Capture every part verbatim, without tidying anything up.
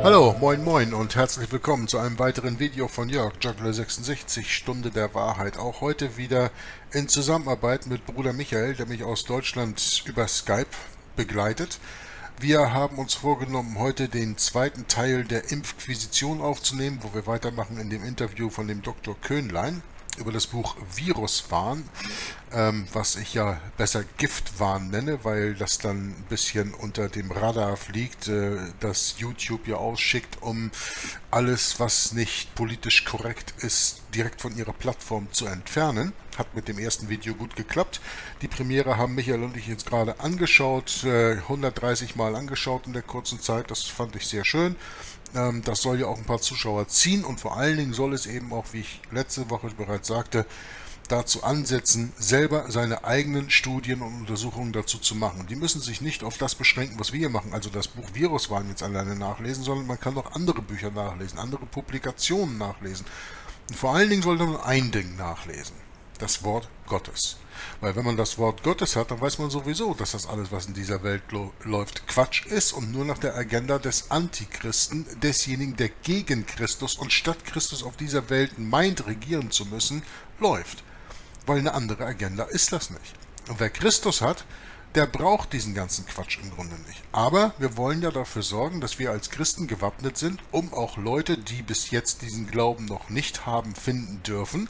Hallo, moin moin und herzlich willkommen zu einem weiteren Video von Jörg, Juggler sechsundsechzig, Stunde der Wahrheit. Auch heute wieder in Zusammenarbeit mit Bruder Michael, der mich aus Deutschland über Skype begleitet. Wir haben uns vorgenommen, heute den zweiten Teil der Impfquisition aufzunehmen, wo wir weitermachen in dem Interview von dem Doktor Köhnlein über das Buch Viruswahn, ähm, was ich ja besser Giftwahn nenne, weil das dann ein bisschen unter dem Radar fliegt, äh, das YouTube ja ausschickt, um alles, was nicht politisch korrekt ist, direkt von ihrer Plattform zu entfernen. Hat mit dem ersten Video gut geklappt. Die Premiere haben Michael und ich jetzt gerade angeschaut, äh, hundertdreißig Mal angeschaut in der kurzen Zeit, das fand ich sehr schön. Das soll ja auch ein paar Zuschauer ziehen und vor allen Dingen soll es eben auch, wie ich letzte Woche bereits sagte, dazu ansetzen, selber seine eigenen Studien und Untersuchungen dazu zu machen. Die müssen sich nicht auf das beschränken, was wir hier machen, also das Buch Viruswahn jetzt alleine nachlesen, sondern man kann auch andere Bücher nachlesen, andere Publikationen nachlesen. Und vor allen Dingen sollte man ein Ding nachlesen, das Wort Gottes. Weil wenn man das Wort Gottes hat, dann weiß man sowieso, dass das alles, was in dieser Welt läuft, Quatsch ist und nur nach der Agenda des Antichristen, desjenigen, der gegen Christus und statt Christus auf dieser Welt meint, regieren zu müssen, läuft. Weil eine andere Agenda ist das nicht. Und wer Christus hat, der braucht diesen ganzen Quatsch im Grunde nicht. Aber wir wollen ja dafür sorgen, dass wir als Christen gewappnet sind, um auch Leute, die bis jetzt diesen Glauben noch nicht haben, finden dürfen,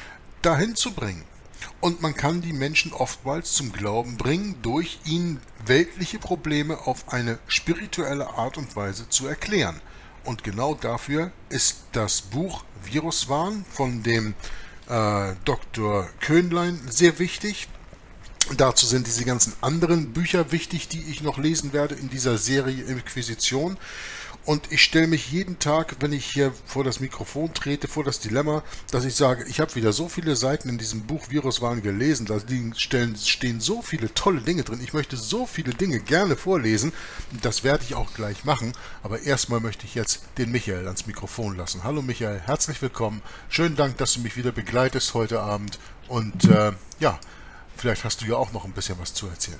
dahin zu bringen. Und man kann die Menschen oftmals zum Glauben bringen, durch ihnen weltliche Probleme auf eine spirituelle Art und Weise zu erklären. Und genau dafür ist das Buch Viruswahn von dem äh, Doktor Köhnlein sehr wichtig. Dazu sind diese ganzen anderen Bücher wichtig, die ich noch lesen werde in dieser Serie Inquisition. Und ich stelle mich jeden Tag, wenn ich hier vor das Mikrofon trete, vor das Dilemma, dass ich sage, ich habe wieder so viele Seiten in diesem Buch Viruswahn gelesen, da stehen so viele tolle Dinge drin. Ich möchte so viele Dinge gerne vorlesen, das werde ich auch gleich machen. Aber erstmal möchte ich jetzt den Michael ans Mikrofon lassen. Hallo Michael, herzlich willkommen. Schönen Dank, dass du mich wieder begleitest heute Abend. Und äh, ja, vielleicht hast du ja auch noch ein bisschen was zu erzählen.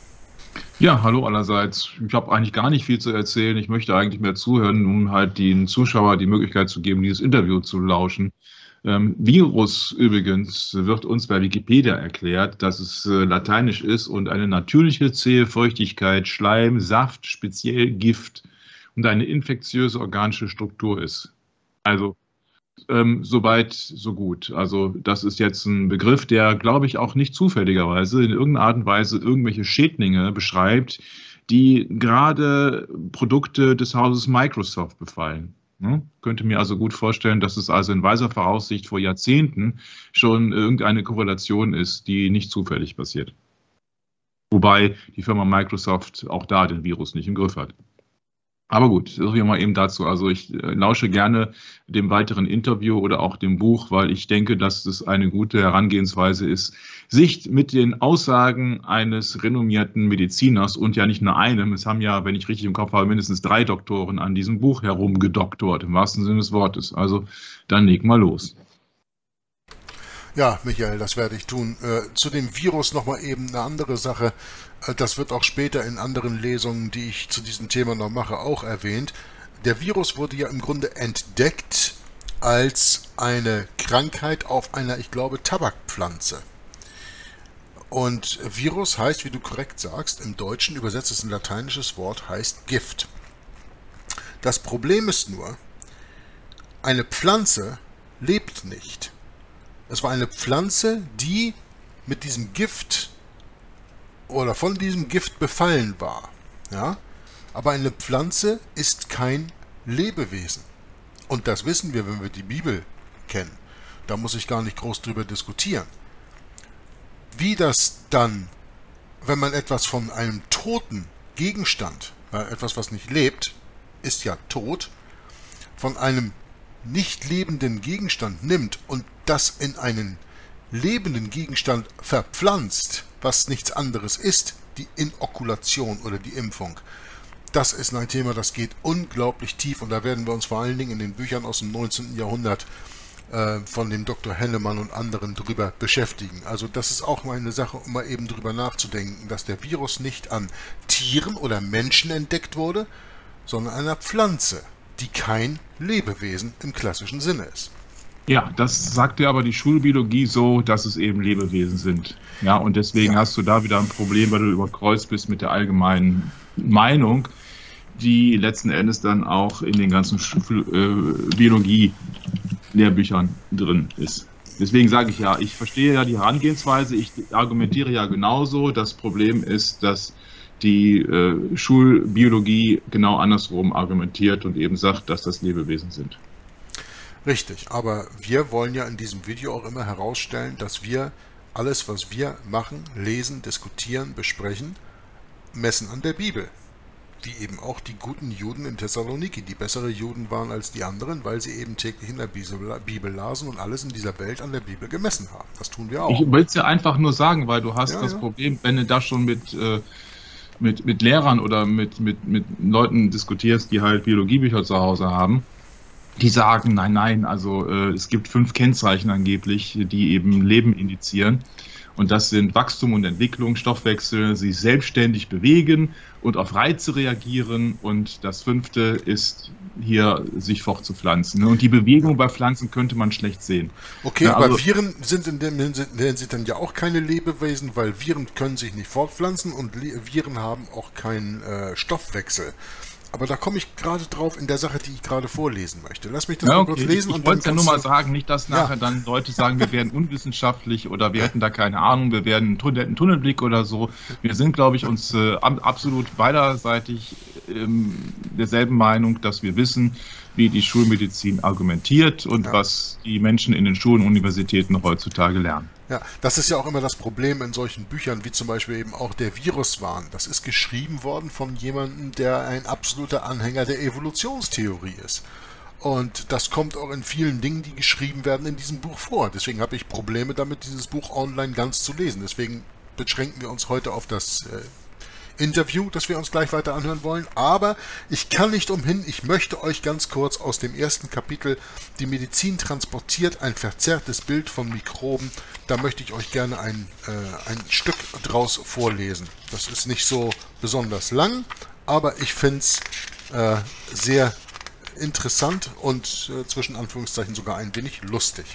Ja, hallo allerseits. Ich habe eigentlich gar nicht viel zu erzählen. Ich möchte eigentlich mehr zuhören, um halt den Zuschauer die Möglichkeit zu geben, dieses Interview zu lauschen. Ähm, Virus übrigens wird uns bei Wikipedia erklärt, dass es äh, lateinisch ist und eine natürliche zähe Feuchtigkeit, Schleim, Saft, speziell Gift und eine infektiöse organische Struktur ist. Also Ähm, soweit, so gut. Also das ist jetzt ein Begriff, der, glaube ich, auch nicht zufälligerweise in irgendeiner Art und Weise irgendwelche Schädlinge beschreibt, die gerade Produkte des Hauses Microsoft befallen. Ne? Könnte mir also gut vorstellen, dass es also in weiser Voraussicht vor Jahrzehnten schon irgendeine Korrelation ist, die nicht zufällig passiert. Wobei die Firma Microsoft auch da den Virus nicht im Griff hat. Aber gut, so viel mal eben dazu. Also ich äh, lausche gerne dem weiteren Interview oder auch dem Buch, weil ich denke, dass es eine gute Herangehensweise ist, sich mit den Aussagen eines renommierten Mediziners und ja nicht nur einem, es haben ja, wenn ich richtig im Kopf habe, mindestens drei Doktoren an diesem Buch herumgedoktort, im wahrsten Sinne des Wortes. Also dann leg mal los. Ja, Michael, das werde ich tun. Äh, zu dem Virus nochmal eben eine andere Sache. Äh, das wird auch später in anderen Lesungen, die ich zu diesem Thema noch mache, auch erwähnt. Der Virus wurde ja im Grunde entdeckt als eine Krankheit auf einer, ich glaube, Tabakpflanze. Und Virus heißt, wie du korrekt sagst, im Deutschen, übersetzt ist ein lateinisches Wort, heißt Gift. Das Problem ist nur, eine Pflanze lebt nicht. Es war eine Pflanze, die mit diesem Gift oder von diesem Gift befallen war. Ja? Aber eine Pflanze ist kein Lebewesen. Und das wissen wir, wenn wir die Bibel kennen. Da muss ich gar nicht groß drüber diskutieren. Wie das dann, wenn man etwas von einem toten Gegenstand, weil etwas, was nicht lebt, ist ja tot, von einem nicht lebenden Gegenstand nimmt und das in einen lebenden Gegenstand verpflanzt, was nichts anderes ist, die Inokulation oder die Impfung. Das ist ein Thema, das geht unglaublich tief und da werden wir uns vor allen Dingen in den Büchern aus dem neunzehnten Jahrhundert äh, von dem Doktor Hennemann und anderen drüber beschäftigen. Also das ist auch mal eine Sache, um mal eben drüber nachzudenken, dass der Virus nicht an Tieren oder Menschen entdeckt wurde, sondern einer Pflanze. die kein Lebewesen im klassischen Sinne ist. Ja, das sagt ja aber die Schulbiologie so, dass es eben Lebewesen sind. Ja, und deswegen ja. hast du da wieder ein Problem, weil du überkreuzt bist mit der allgemeinen Meinung, die letzten Endes dann auch in den ganzen äh, Biologie-Lehrbüchern drin ist. Deswegen sage ich ja, ich verstehe ja die Herangehensweise, ich argumentiere ja genauso. Das Problem ist, dass die äh, Schulbiologie genau andersrum argumentiert und eben sagt, dass das Lebewesen sind. Richtig, aber wir wollen ja in diesem Video auch immer herausstellen, dass wir alles, was wir machen, lesen, diskutieren, besprechen, messen an der Bibel. Wie eben auch die guten Juden in Thessaloniki, die bessere Juden waren als die anderen, weil sie eben täglich in der Bibel lasen und alles in dieser Welt an der Bibel gemessen haben. Das tun wir auch. Ich will es ja einfach nur sagen, weil du hast ja, das ja. Problem, wenn du da schon mit, äh, mit, mit Lehrern oder mit, mit, mit Leuten diskutierst, die halt Biologiebücher zu Hause haben, die sagen, nein, nein, also äh, es gibt fünf Kennzeichen angeblich, die eben Leben indizieren. Und das sind Wachstum und Entwicklung, Stoffwechsel, sich selbstständig bewegen und auf Reize reagieren. Und das fünfte ist hier, sich fortzupflanzen. Und die Bewegung bei Pflanzen könnte man schlecht sehen. Okay, ja, also aber Viren sind in der Hinsicht dann ja auch keine Lebewesen, weil Viren können sich nicht fortpflanzen und Viren haben auch keinen äh, Stoffwechsel. Aber da komme ich gerade drauf in der Sache, die ich gerade vorlesen möchte. Lass mich das ja, mal okay. kurz lesen. Ich, ich wollte es ja nur mal sagen, nicht, dass nachher ja. dann Leute sagen, wir wären unwissenschaftlich oder wir hätten da keine Ahnung, wir wären einen, Tunnel, einen Tunnelblick oder so. Wir sind, glaube ich, uns äh, absolut beiderseitig ähm, derselben Meinung, dass wir wissen, wie die Schulmedizin argumentiert und ja. was die Menschen in den Schulen und Universitäten heutzutage lernen. Ja, das ist ja auch immer das Problem in solchen Büchern, wie zum Beispiel eben auch der Viruswahn. Das ist geschrieben worden von jemandem, der ein absoluter Anhänger der Evolutionstheorie ist. Und das kommt auch in vielen Dingen, die geschrieben werden, in diesem Buch vor. Deswegen habe ich Probleme damit, dieses Buch online ganz zu lesen. Deswegen beschränken wir uns heute auf das äh, Interview, das wir uns gleich weiter anhören wollen, aber ich kann nicht umhin, ich möchte euch ganz kurz aus dem ersten Kapitel Die Medizin transportiert ein verzerrtes Bild von Mikroben, da möchte ich euch gerne ein, äh, ein Stück draus vorlesen. Das ist nicht so besonders lang, aber ich finde es äh, sehr interessant und äh, zwischen Anführungszeichen sogar ein wenig lustig.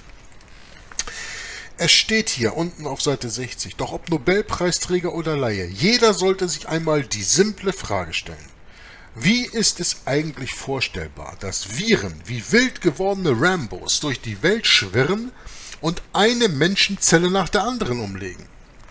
Es steht hier unten auf Seite sechzig, doch ob Nobelpreisträger oder Laie, jeder sollte sich einmal die simple Frage stellen. Wie ist es eigentlich vorstellbar, dass Viren wie wild gewordene Rambos durch die Welt schwirren und eine Menschenzelle nach der anderen umlegen?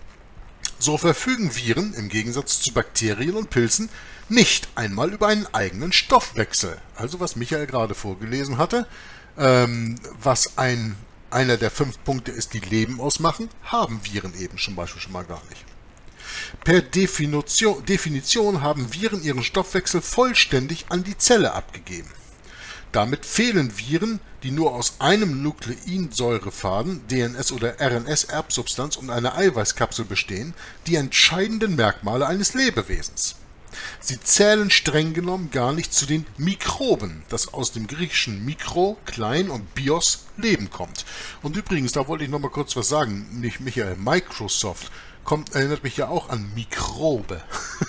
So verfügen Viren, im Gegensatz zu Bakterien und Pilzen, nicht einmal über einen eigenen Stoffwechsel. Also was Michael gerade vorgelesen hatte, ähm, was ein... einer der fünf Punkte ist, die Leben ausmachen, haben Viren eben zum Beispiel schon mal gar nicht. Per Definition, Definition haben Viren ihren Stoffwechsel vollständig an die Zelle abgegeben. Damit fehlen Viren, die nur aus einem Nukleinsäurefaden, D N S oder R N S-Erbsubstanz und einer Eiweißkapsel bestehen, die entscheidenden Merkmale eines Lebewesens. Sie zählen streng genommen gar nicht zu den Mikroben, das aus dem griechischen Mikro, klein und Bios, Leben kommt. Und übrigens, da wollte ich noch mal kurz was sagen, nicht Michael, Microsoft kommt, erinnert mich ja auch an Mikrobe,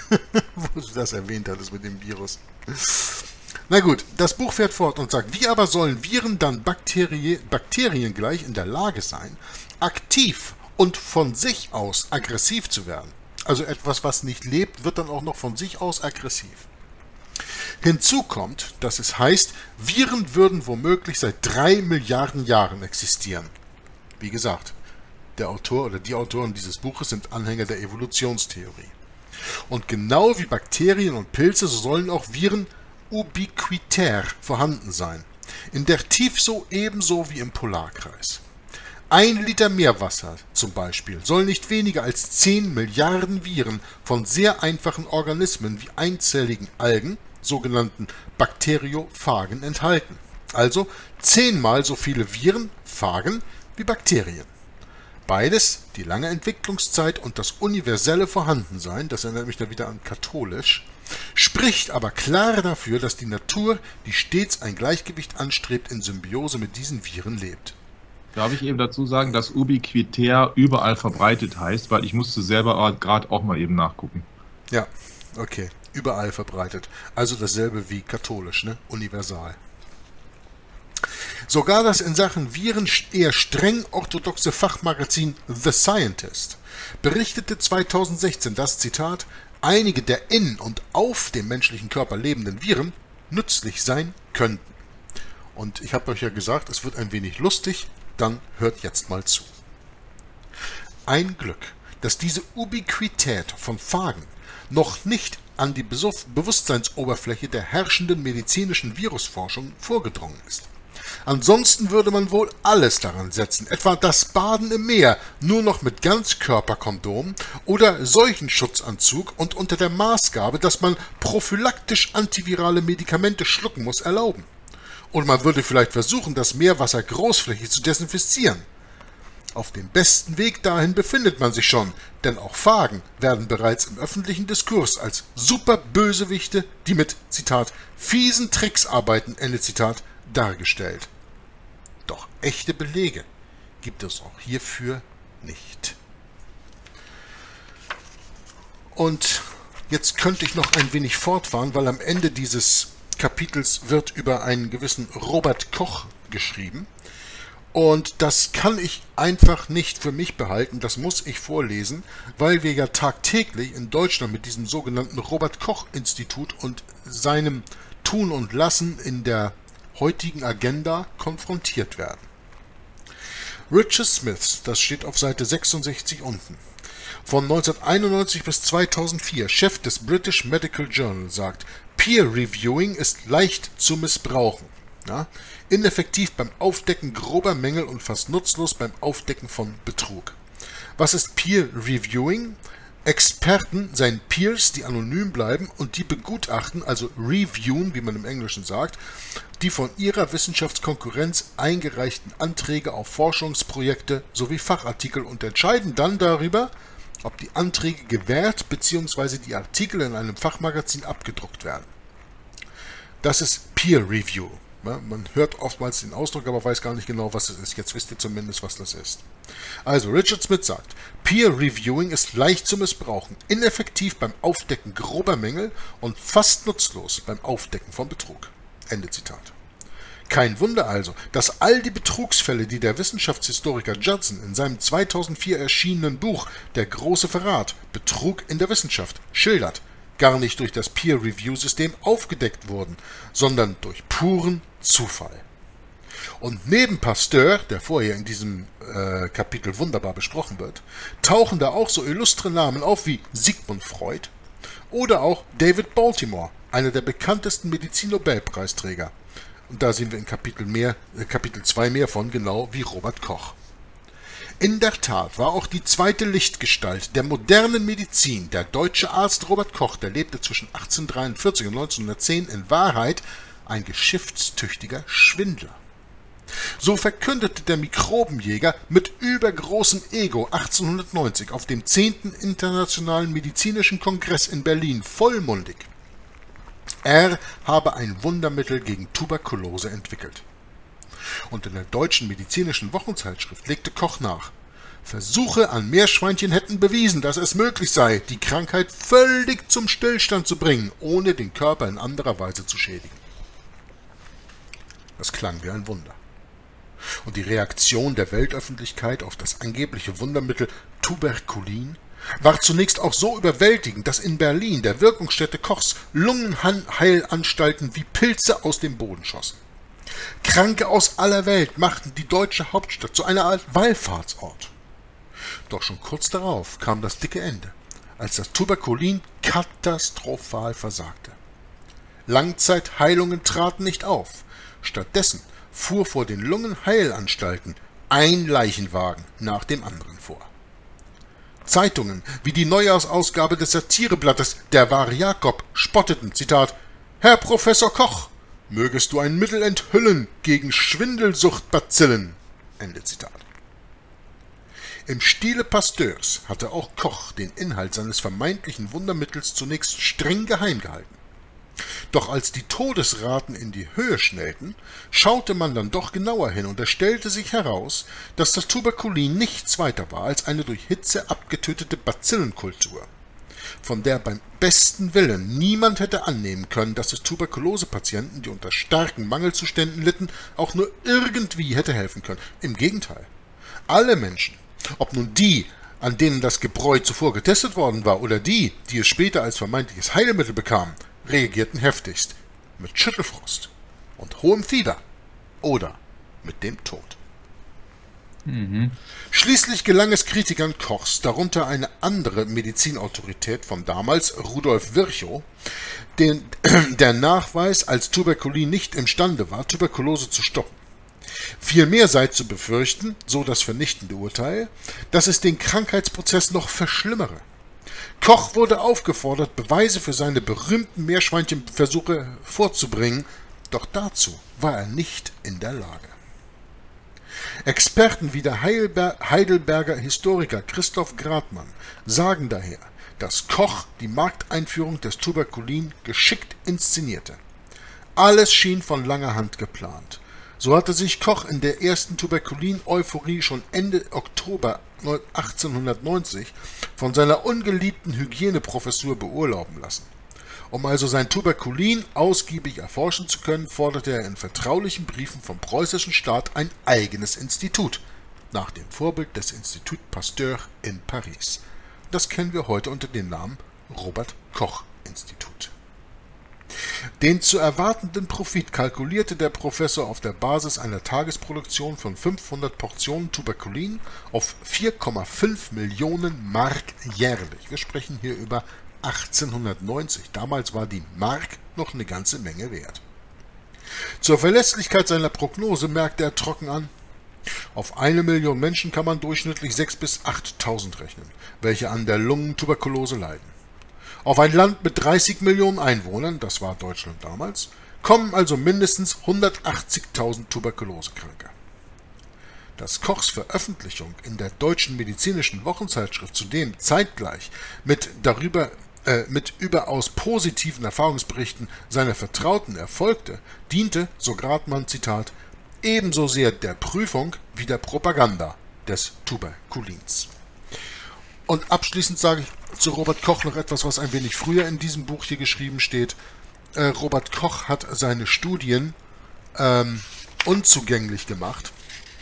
wo du das erwähnt hattest mit dem Virus. Na gut, das Buch fährt fort und sagt, wie aber sollen Viren dann Bakterie, Bakterien gleich in der Lage sein, aktiv und von sich aus aggressiv zu werden? Also etwas, was nicht lebt, wird dann auch noch von sich aus aggressiv. Hinzu kommt, dass es heißt, Viren würden womöglich seit drei Milliarden Jahren existieren. Wie gesagt, der Autor oder die Autoren dieses Buches sind Anhänger der Evolutionstheorie. Und genau wie Bakterien und Pilze, so sollen auch Viren ubiquitär vorhanden sein. In der Tiefsee ebenso wie im Polarkreis. Ein Liter Meerwasser zum Beispiel soll nicht weniger als zehn Milliarden Viren von sehr einfachen Organismen wie einzelligen Algen, sogenannten Bakteriophagen, enthalten. Also zehnmal so viele Viren, Phagen, wie Bakterien. Beides, die lange Entwicklungszeit und das universelle Vorhandensein, das erinnert mich dann wieder an katholisch, spricht aber klar dafür, dass die Natur, die stets ein Gleichgewicht anstrebt, in Symbiose mit diesen Viren lebt. Darf ich eben dazu sagen, dass ubiquitär überall verbreitet heißt, weil ich musste selber gerade auch mal eben nachgucken. Ja, okay. überall verbreitet. Also dasselbe wie katholisch, ne? Universal. Sogar das in Sachen Viren eher streng orthodoxe Fachmagazin The Scientist berichtete zweitausendsechzehn, dass, Zitat, einige der in und auf dem menschlichen Körper lebenden Viren nützlich sein könnten. Und ich habe euch ja gesagt, es wird ein wenig lustig, dann hört jetzt mal zu. Ein Glück, dass diese Ubiquität von Phagen noch nicht an die Bewusstseinsoberfläche der herrschenden medizinischen Virusforschung vorgedrungen ist. Ansonsten würde man wohl alles daran setzen, etwa das Baden im Meer nur noch mit Ganzkörperkondom oder Seuchenschutzanzug und unter der Maßgabe, dass man prophylaktisch antivirale Medikamente schlucken muss, erlauben. Und man würde vielleicht versuchen, das Meerwasser großflächig zu desinfizieren. Auf dem besten Weg dahin befindet man sich schon, denn auch Phagen werden bereits im öffentlichen Diskurs als Superbösewichte, die mit, Zitat, fiesen Tricks arbeiten, Ende Zitat, dargestellt. Doch echte Belege gibt es auch hierfür nicht. Und jetzt könnte ich noch ein wenig fortfahren, weil am Ende dieses Kapitels wird über einen gewissen Robert Koch geschrieben. Und das kann ich einfach nicht für mich behalten, das muss ich vorlesen, weil wir ja tagtäglich in Deutschland mit diesem sogenannten Robert-Koch-Institut und seinem Tun und Lassen in der heutigen Agenda konfrontiert werden. Richard Smith, das steht auf Seite sechsundsechzig unten, von neunzehnhunderteinundneunzig bis zweitausendvier, Chef des British Medical Journal, sagt, Peer Reviewing ist leicht zu missbrauchen. Ja, ineffektiv beim Aufdecken grober Mängel und fast nutzlos beim Aufdecken von Betrug. Was ist Peer Reviewing? Experten seien Peers, die anonym bleiben und die begutachten, also reviewen, wie man im Englischen sagt, die von ihrer Wissenschaftskonkurrenz eingereichten Anträge auf Forschungsprojekte sowie Fachartikel und entscheiden dann darüber, ob die Anträge gewährt bzw. die Artikel in einem Fachmagazin abgedruckt werden. Das ist Peer Review. Ja, man hört oftmals den Ausdruck, aber weiß gar nicht genau, was es ist. Jetzt wisst ihr zumindest, was das ist. Also, Richard Smith sagt, Peer Reviewing ist leicht zu missbrauchen, ineffektiv beim Aufdecken grober Mängel und fast nutzlos beim Aufdecken von Betrug. Ende Zitat. Kein Wunder also, dass all die Betrugsfälle, die der Wissenschaftshistoriker Judson in seinem zweitausendvier erschienenen Buch Der große Verrat, Betrug in der Wissenschaft, schildert, gar nicht durch das Peer-Review-System aufgedeckt wurden, sondern durch puren Zufall. Und neben Pasteur, der vorher in diesem äh, Kapitel wunderbar besprochen wird, tauchen da auch so illustre Namen auf wie Sigmund Freud oder auch David Baltimore, einer der bekanntesten Medizin-Nobelpreisträger. Und da sehen wir in Kapitel mehr, äh, Kapitel zwei mehr von, genau wie Robert Koch. In der Tat war auch die zweite Lichtgestalt der modernen Medizin, der deutsche Arzt Robert Koch, der lebte zwischen achtzehnhundertdreiundvierzig und neunzehnhundertzehn, in Wahrheit ein geschäftstüchtiger Schwindler. So verkündete der Mikrobenjäger mit übergroßem Ego achtzehnhundertneunzig auf dem zehnten Internationalen Medizinischen Kongress in Berlin vollmundig, er habe ein Wundermittel gegen Tuberkulose entwickelt. Und in der Deutschen Medizinischen Wochenzeitschrift legte Koch nach: Versuche an Meerschweinchen hätten bewiesen, dass es möglich sei, die Krankheit völlig zum Stillstand zu bringen, ohne den Körper in anderer Weise zu schädigen. Das klang wie ein Wunder. Und die Reaktion der Weltöffentlichkeit auf das angebliche Wundermittel Tuberkulin war zunächst auch so überwältigend, dass in Berlin, der Wirkungsstätte Kochs, Lungenheilanstalten wie Pilze aus dem Boden schossen. Kranke aus aller Welt machten die deutsche Hauptstadt zu einer Art Wallfahrtsort. Doch schon kurz darauf kam das dicke Ende, als das Tuberkulin katastrophal versagte. Langzeitheilungen traten nicht auf. Stattdessen fuhr vor den Lungenheilanstalten ein Leichenwagen nach dem anderen vor. Zeitungen wie die Neujahrsausgabe des Satireblattes Der wahre Jakob spotteten, Zitat, Herr Professor Koch, mögest du ein Mittel enthüllen gegen Schwindelsuchtbazillen. Ende Zitat. Im Stile Pasteurs hatte auch Koch den Inhalt seines vermeintlichen Wundermittels zunächst streng geheim gehalten. Doch als die Todesraten in die Höhe schnellten, schaute man dann doch genauer hin und es stellte sich heraus, dass das Tuberkulin nichts weiter war als eine durch Hitze abgetötete Bazillenkultur. von der beim besten Willen niemand hätte annehmen können, dass es Tuberkulosepatienten, die unter starken Mangelzuständen litten, auch nur irgendwie hätte helfen können. Im Gegenteil. Alle Menschen, ob nun die, an denen das Gebräu zuvor getestet worden war, oder die, die es später als vermeintliches Heilmittel bekamen, reagierten heftigst mit Schüttelfrost und hohem Fieber oder mit dem Tod. Mhm. Schließlich gelang es Kritikern Kochs, darunter eine andere Medizinautorität von damals, Rudolf Virchow, den, der Nachweis, als Tuberkulin nicht imstande war, Tuberkulose zu stoppen. Vielmehr sei zu befürchten, so das vernichtende Urteil, dass es den Krankheitsprozess noch verschlimmere. Koch wurde aufgefordert, Beweise für seine berühmten Meerschweinchenversuche vorzubringen, doch dazu war er nicht in der Lage. Experten wie der Heidelberger Historiker Christoph Gradmann sagen daher, dass Koch die Markteinführung des Tuberkulin geschickt inszenierte. Alles schien von langer Hand geplant. So hatte sich Koch in der ersten Tuberkulin-Euphorie schon Ende Oktober achtzehnhundertneunzig von seiner ungeliebten Hygieneprofessur beurlauben lassen. Um also sein Tuberkulin ausgiebig erforschen zu können, forderte er in vertraulichen Briefen vom preußischen Staat ein eigenes Institut, nach dem Vorbild des Institut Pasteur in Paris. Das kennen wir heute unter dem Namen Robert-Koch-Institut. Den zu erwartenden Profit kalkulierte der Professor auf der Basis einer Tagesproduktion von fünfhundert Portionen Tuberkulin auf vier Komma fünf Millionen Mark jährlich. Wir sprechen hier über achtzehnhundertneunzig. Damals war die Mark noch eine ganze Menge wert. Zur Verlässlichkeit seiner Prognose merkte er trocken an: Auf eine Million Menschen kann man durchschnittlich sechstausend bis achttausend rechnen, welche an der Lungentuberkulose leiden. Auf ein Land mit dreißig Millionen Einwohnern, das war Deutschland damals, kommen also mindestens hundertachtzigtausend Tuberkulosekranke. Dass Kochs Veröffentlichung in der Deutschen Medizinischen Wochenzeitschrift zudem zeitgleich mit darüber äh, mit überaus positiven Erfahrungsberichten seiner Vertrauten erfolgte, diente, so Gradmann, Zitat, ebenso sehr der Prüfung wie der Propaganda des Tuberkulins. Und abschließend sage ich zu Robert Koch noch etwas, was ein wenig früher in diesem Buch hier geschrieben steht. Äh, Robert Koch hat seine Studien ähm, unzugänglich gemacht.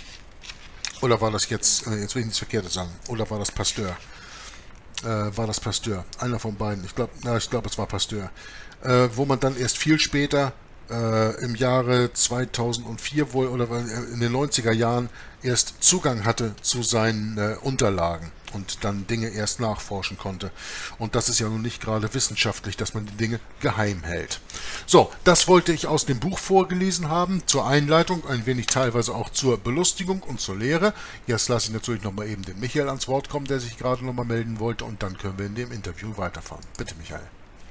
Oder war das jetzt, äh, jetzt will ich nichts Verkehrtes sagen, oder war das Pasteur? Äh, war das Pasteur, einer von beiden, ich glaube, ich glaube, es war Pasteur. Äh, wo man dann erst viel später, äh, im Jahre zweitausendvier wohl, oder in den neunziger Jahren, erst Zugang hatte zu seinen äh, Unterlagen und dann Dinge erst nachforschen konnte. Und das ist ja nun nicht gerade wissenschaftlich, dass man die Dinge geheim hält. So, das wollte ich aus dem Buch vorgelesen haben, zur Einleitung, ein wenig teilweise auch zur Belustigung und zur Lehre. Jetzt lasse ich natürlich nochmal eben den Michael ans Wort kommen, der sich gerade nochmal melden wollte, und dann können wir in dem Interview weiterfahren. Bitte, Michael.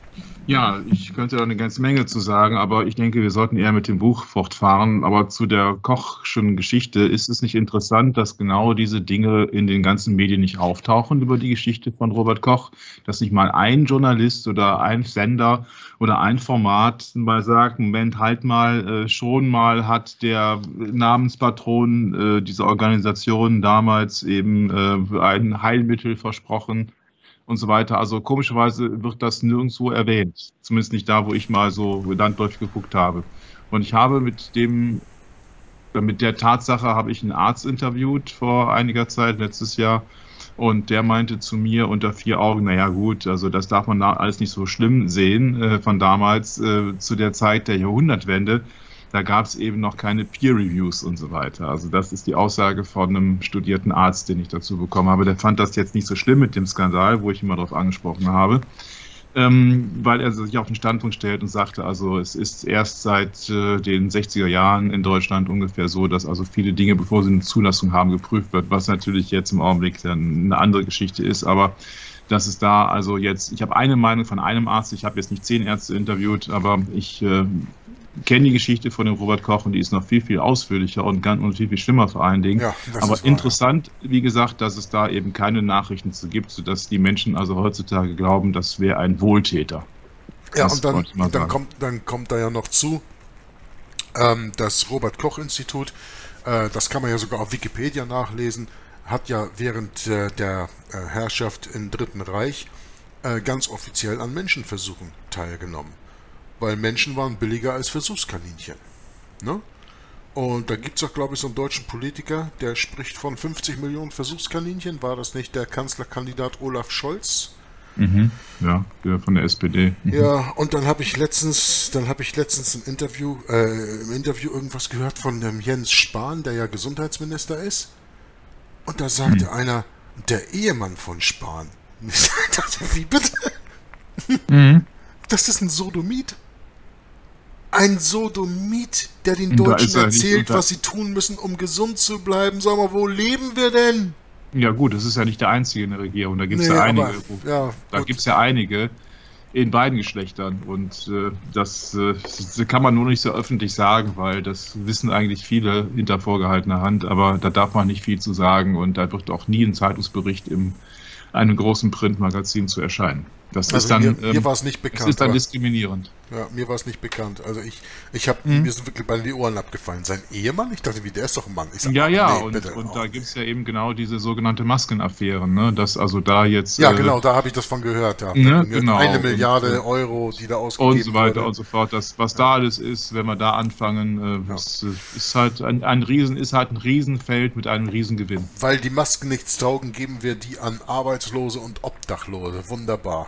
Ja, ich könnte da eine ganze Menge zu sagen, aber ich denke, wir sollten eher mit dem Buch fortfahren. Aber zu der Kochschen Geschichte ist es nicht interessant, dass genau diese Dinge in den ganzen Medien nicht auftauchen über die Geschichte von Robert Koch, dass nicht mal ein Journalist oder ein Sender oder ein Format mal sagt, Moment, halt mal, äh, schon mal hat der Namenspatron äh, dieser Organisation damals eben äh, ein Heilmittel versprochen und so weiter. Also komischerweise wird das nirgendwo erwähnt. Zumindest nicht da, wo ich mal so landläufig geguckt habe. Und ich habe mit dem, mit der Tatsache habe ich einen Arzt interviewt vor einiger Zeit, letztes Jahr. Und der meinte zu mir unter vier Augen, naja gut, also das darf man da alles nicht so schlimm sehen äh, von damals, äh, zu der Zeit der Jahrhundertwende. Da gab es eben noch keine Peer-Reviews und so weiter. Also das ist die Aussage von einem studierten Arzt, den ich dazu bekommen habe. Der fand das jetzt nicht so schlimm mit dem Skandal, wo ich ihn mal darauf angesprochen habe, ähm, weil er sich auf den Standpunkt stellt und sagte, also es ist erst seit äh, den sechziger Jahren in Deutschland ungefähr so, dass also viele Dinge, bevor sie eine Zulassung haben, geprüft wird, was natürlich jetzt im Augenblick dann eine andere Geschichte ist, aber dass es da also jetzt, ich habe eine Meinung von einem Arzt, ich habe jetzt nicht zehn Ärzte interviewt, aber ich äh, kenne die Geschichte von dem Robert Koch und die ist noch viel, viel ausführlicher und ganz und viel, viel schlimmer vor allen Dingen. Ja, aber interessant, wie gesagt, dass es da eben keine Nachrichten zu gibt, sodass die Menschen also heutzutage glauben, das wäre ein Wohltäter. Ja, das und dann, und dann, kommt, dann kommt da ja noch zu, ähm, das Robert-Koch-Institut, äh, das kann man ja sogar auf Wikipedia nachlesen, hat ja während äh, der äh, Herrschaft im Dritten Reich äh, ganz offiziell an Menschenversuchen teilgenommen. Weil Menschen waren billiger als Versuchskaninchen. Ne? Und da gibt es auch, glaube ich, so einen deutschen Politiker, der spricht von fünfzig Millionen Versuchskaninchen. War das nicht der Kanzlerkandidat Olaf Scholz? Mhm. Ja, der von der S P D. Mhm. Ja, und dann habe ich letztens, dann habe ich letztens ein Interview, äh, im Interview irgendwas gehört von dem Jens Spahn, der ja Gesundheitsminister ist. Und da sagte mhm. einer, der Ehemann von Spahn. Ich dachte, wie bitte? Mhm. Das ist ein Sodomit. Ein Sodomit, der den Deutschen erzählt, was sie tun müssen, um gesund zu bleiben. Sag mal, wo leben wir denn? Ja gut, das ist ja nicht der einzige in der Regierung. Da gibt es nee, ja einige. Aber, ja, da gibt es ja einige in beiden Geschlechtern. Und äh, das, äh, das kann man nur nicht so öffentlich sagen, weil das wissen eigentlich viele hinter vorgehaltener Hand. Aber da darf man nicht viel zu sagen. Und da wird auch nie ein Zeitungsbericht in einem großen Printmagazin zu erscheinen. Das also ist dann, mir, mir ähm, war es nicht bekannt. Das ist dann diskriminierend. Ja, mir war es nicht bekannt. Also ich, ich habe mhm. mir sind wirklich beide die Ohren abgefallen. Sein Ehemann? Ich dachte, wie der ist doch ein Mann. Ich sag, ja, ja, nee, und, bitte, und oh. da gibt es ja eben genau diese sogenannte Maskenaffären, ne? Dass also da jetzt. Ja, äh, genau, da habe ich das von gehört. Ja. Ne? Genau. Eine Milliarde und, Euro, die da ausgegeben und so weiter wurde. und so fort. Das, was ja. da alles ist, wenn wir da anfangen, äh, ja. ist, ist halt ein, ein Riesen, ist halt ein Riesenfeld mit einem Riesengewinn. Weil die Masken nichts taugen, geben wir die an Arbeitslose und Obdachlose. Wunderbar.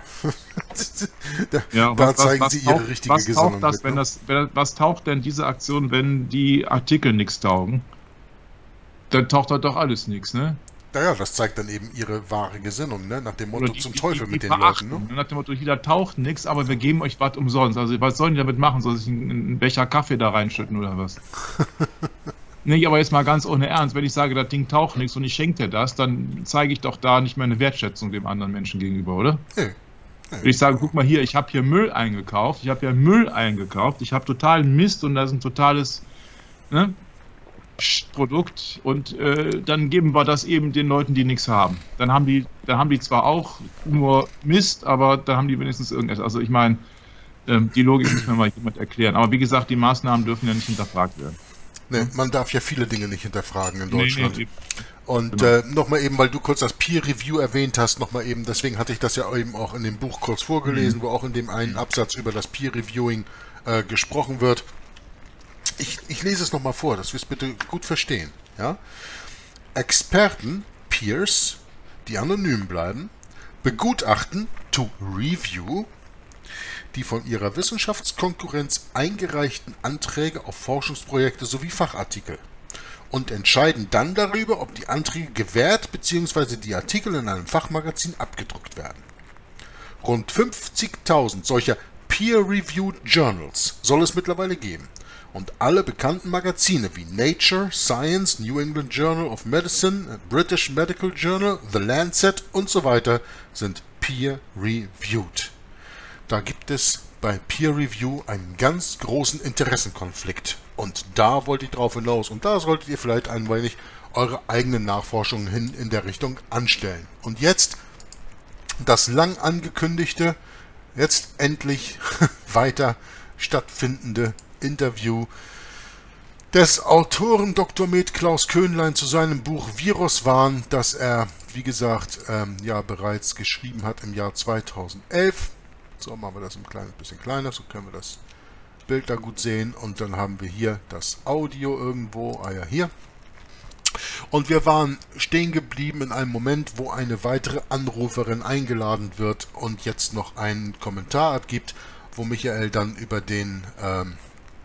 da ja, da was, zeigen was, sie was ihre taucht, richtige was Gesinnung. Taucht das, mit, wenn ne? das, wenn, was taucht denn diese Aktion, wenn die Artikel nichts taugen? Dann taucht halt doch alles nichts, ne? Naja, das zeigt dann eben ihre wahre Gesinnung, ne? Nach dem Motto die, zum die, Teufel die, mit die den Leuten. Ne? Nach dem Motto, hier, da taucht nichts, aber wir geben euch was umsonst. Also was sollen die damit machen? Soll ich einen Becher Kaffee da reinschütten oder was? Nee, aber jetzt mal ganz ohne Ernst, wenn ich sage, das Ding taucht nichts und ich schenke dir das, dann zeige ich doch da nicht mehr eine Wertschätzung dem anderen Menschen gegenüber, oder? Nee. Nee. Ich sage, guck mal hier, ich habe hier Müll eingekauft, ich habe hier Müll eingekauft, ich habe totalen Mist und das ist ein totales ne, Produkt und äh, dann geben wir das eben den Leuten, die nichts haben. Dann haben die, dann haben die zwar auch nur Mist, aber da haben die wenigstens irgendetwas. Also ich meine, ähm, die Logik muss mir mal jemand erklären. Aber wie gesagt, die Maßnahmen dürfen ja nicht hinterfragt werden. Nee, man darf ja viele Dinge nicht hinterfragen in Deutschland. Nee, nee, Und genau. äh, nochmal eben, weil du kurz das Peer Review erwähnt hast, nochmal eben, deswegen hatte ich das ja eben auch in dem Buch kurz vorgelesen, mhm. wo auch in dem einen Absatz über das Peer Reviewing äh, gesprochen wird. Ich, ich lese es nochmal vor, dass wir es bitte gut verstehen. Ja? Experten, Peers, die anonym bleiben, begutachten, to review, die von ihrer Wissenschaftskonkurrenz eingereichten Anträge auf Forschungsprojekte sowie Fachartikel und entscheiden dann darüber, ob die Anträge gewährt bzw. die Artikel in einem Fachmagazin abgedruckt werden. Rund fünfzigtausend solcher Peer-Reviewed Journals soll es mittlerweile geben und alle bekannten Magazine wie Nature, Science, New England Journal of Medicine, British Medical Journal, The Lancet und so weiter sind Peer-Reviewed. Da gibt es bei Peer Review einen ganz großen Interessenkonflikt. Und da wollte ich drauf hinaus. Und da solltet ihr vielleicht ein wenig eure eigenen Nachforschungen hin in der Richtung anstellen. Und jetzt das lang angekündigte, jetzt endlich weiter stattfindende Interview des Autoren Doktor Med Klaus Köhnlein zu seinem Buch Viruswahn, das er, wie gesagt, ähm, ja bereits geschrieben hat im Jahr zweitausendelf. So, machen wir das ein kleines bisschen kleiner, so können wir das Bild da gut sehen. Und dann haben wir hier das Audio irgendwo, ah ja, hier. Und wir waren stehen geblieben in einem Moment, wo eine weitere Anruferin eingeladen wird und jetzt noch einen Kommentar abgibt, wo Michael dann über den, ähm,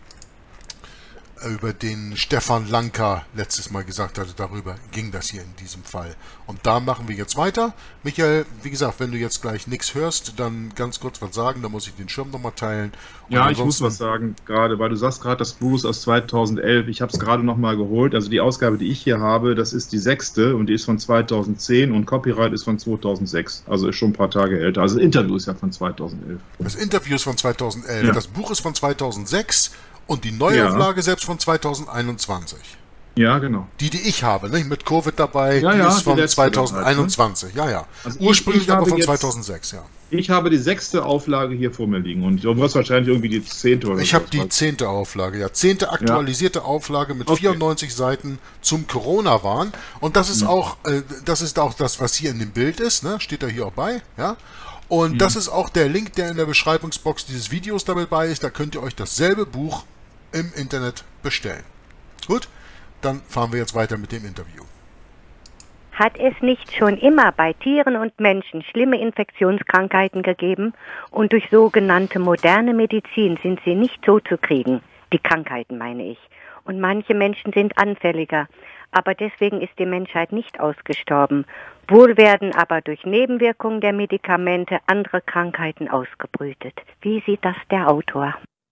über den Stefan Lanka letztes Mal gesagt hatte, darüber ging das hier in diesem Fall. Und da machen wir jetzt weiter. Michael, wie gesagt, wenn du jetzt gleich nichts hörst, dann ganz kurz was sagen, dann muss ich den Schirm nochmal teilen. Und ja, ich muss was sagen, gerade, weil du sagst gerade, das Buch ist aus zweitausendelf, ich habe es gerade nochmal geholt, also die Ausgabe, die ich hier habe, das ist die sechste und die ist von zweitausendzehn und Copyright ist von zweitausendsechs, also ist schon ein paar Tage älter. Also das Interview ist ja von zweitausendelf. Das Interview ist von zweitausendelf, ja. Das Buch ist von zweitausendsechs. Und die Neuauflage ja. selbst von zweitausendeinundzwanzig. Ja, genau. Die, die ich habe, nicht mit Covid dabei, ja, die ja, ist von die zweitausendeinundzwanzig. Halt, ne? Ja, ja. Also ursprünglich ich, ich aber von jetzt, zweitausendsechs, ja. Ich habe die sechste Auflage hier vor mir liegen und du hast wahrscheinlich irgendwie die zehnte oder Ich habe die zehnte Auflage, ja. Zehnte aktualisierte ja. Auflage mit okay. vierundneunzig Seiten zum Corona-Wahn. Und das ist mhm. auch, äh, das ist auch das, was hier in dem Bild ist, ne? Steht da hier auch bei, ja. Und Mhm. das ist auch der Link, der in der Beschreibungsbox dieses Videos dabei ist. Da könnt ihr euch dasselbe Buch im Internet bestellen. Gut, dann fahren wir jetzt weiter mit dem Interview. Hat es nicht schon immer bei Tieren und Menschen schlimme Infektionskrankheiten gegeben und durch sogenannte moderne Medizin sind sie nicht totzukriegen? Die Krankheiten meine ich. Und manche Menschen sind anfälliger. Aber deswegen ist die Menschheit nicht ausgestorben. Wohl werden aber durch Nebenwirkungen der Medikamente andere Krankheiten ausgebrütet. Wie sieht das der Autor?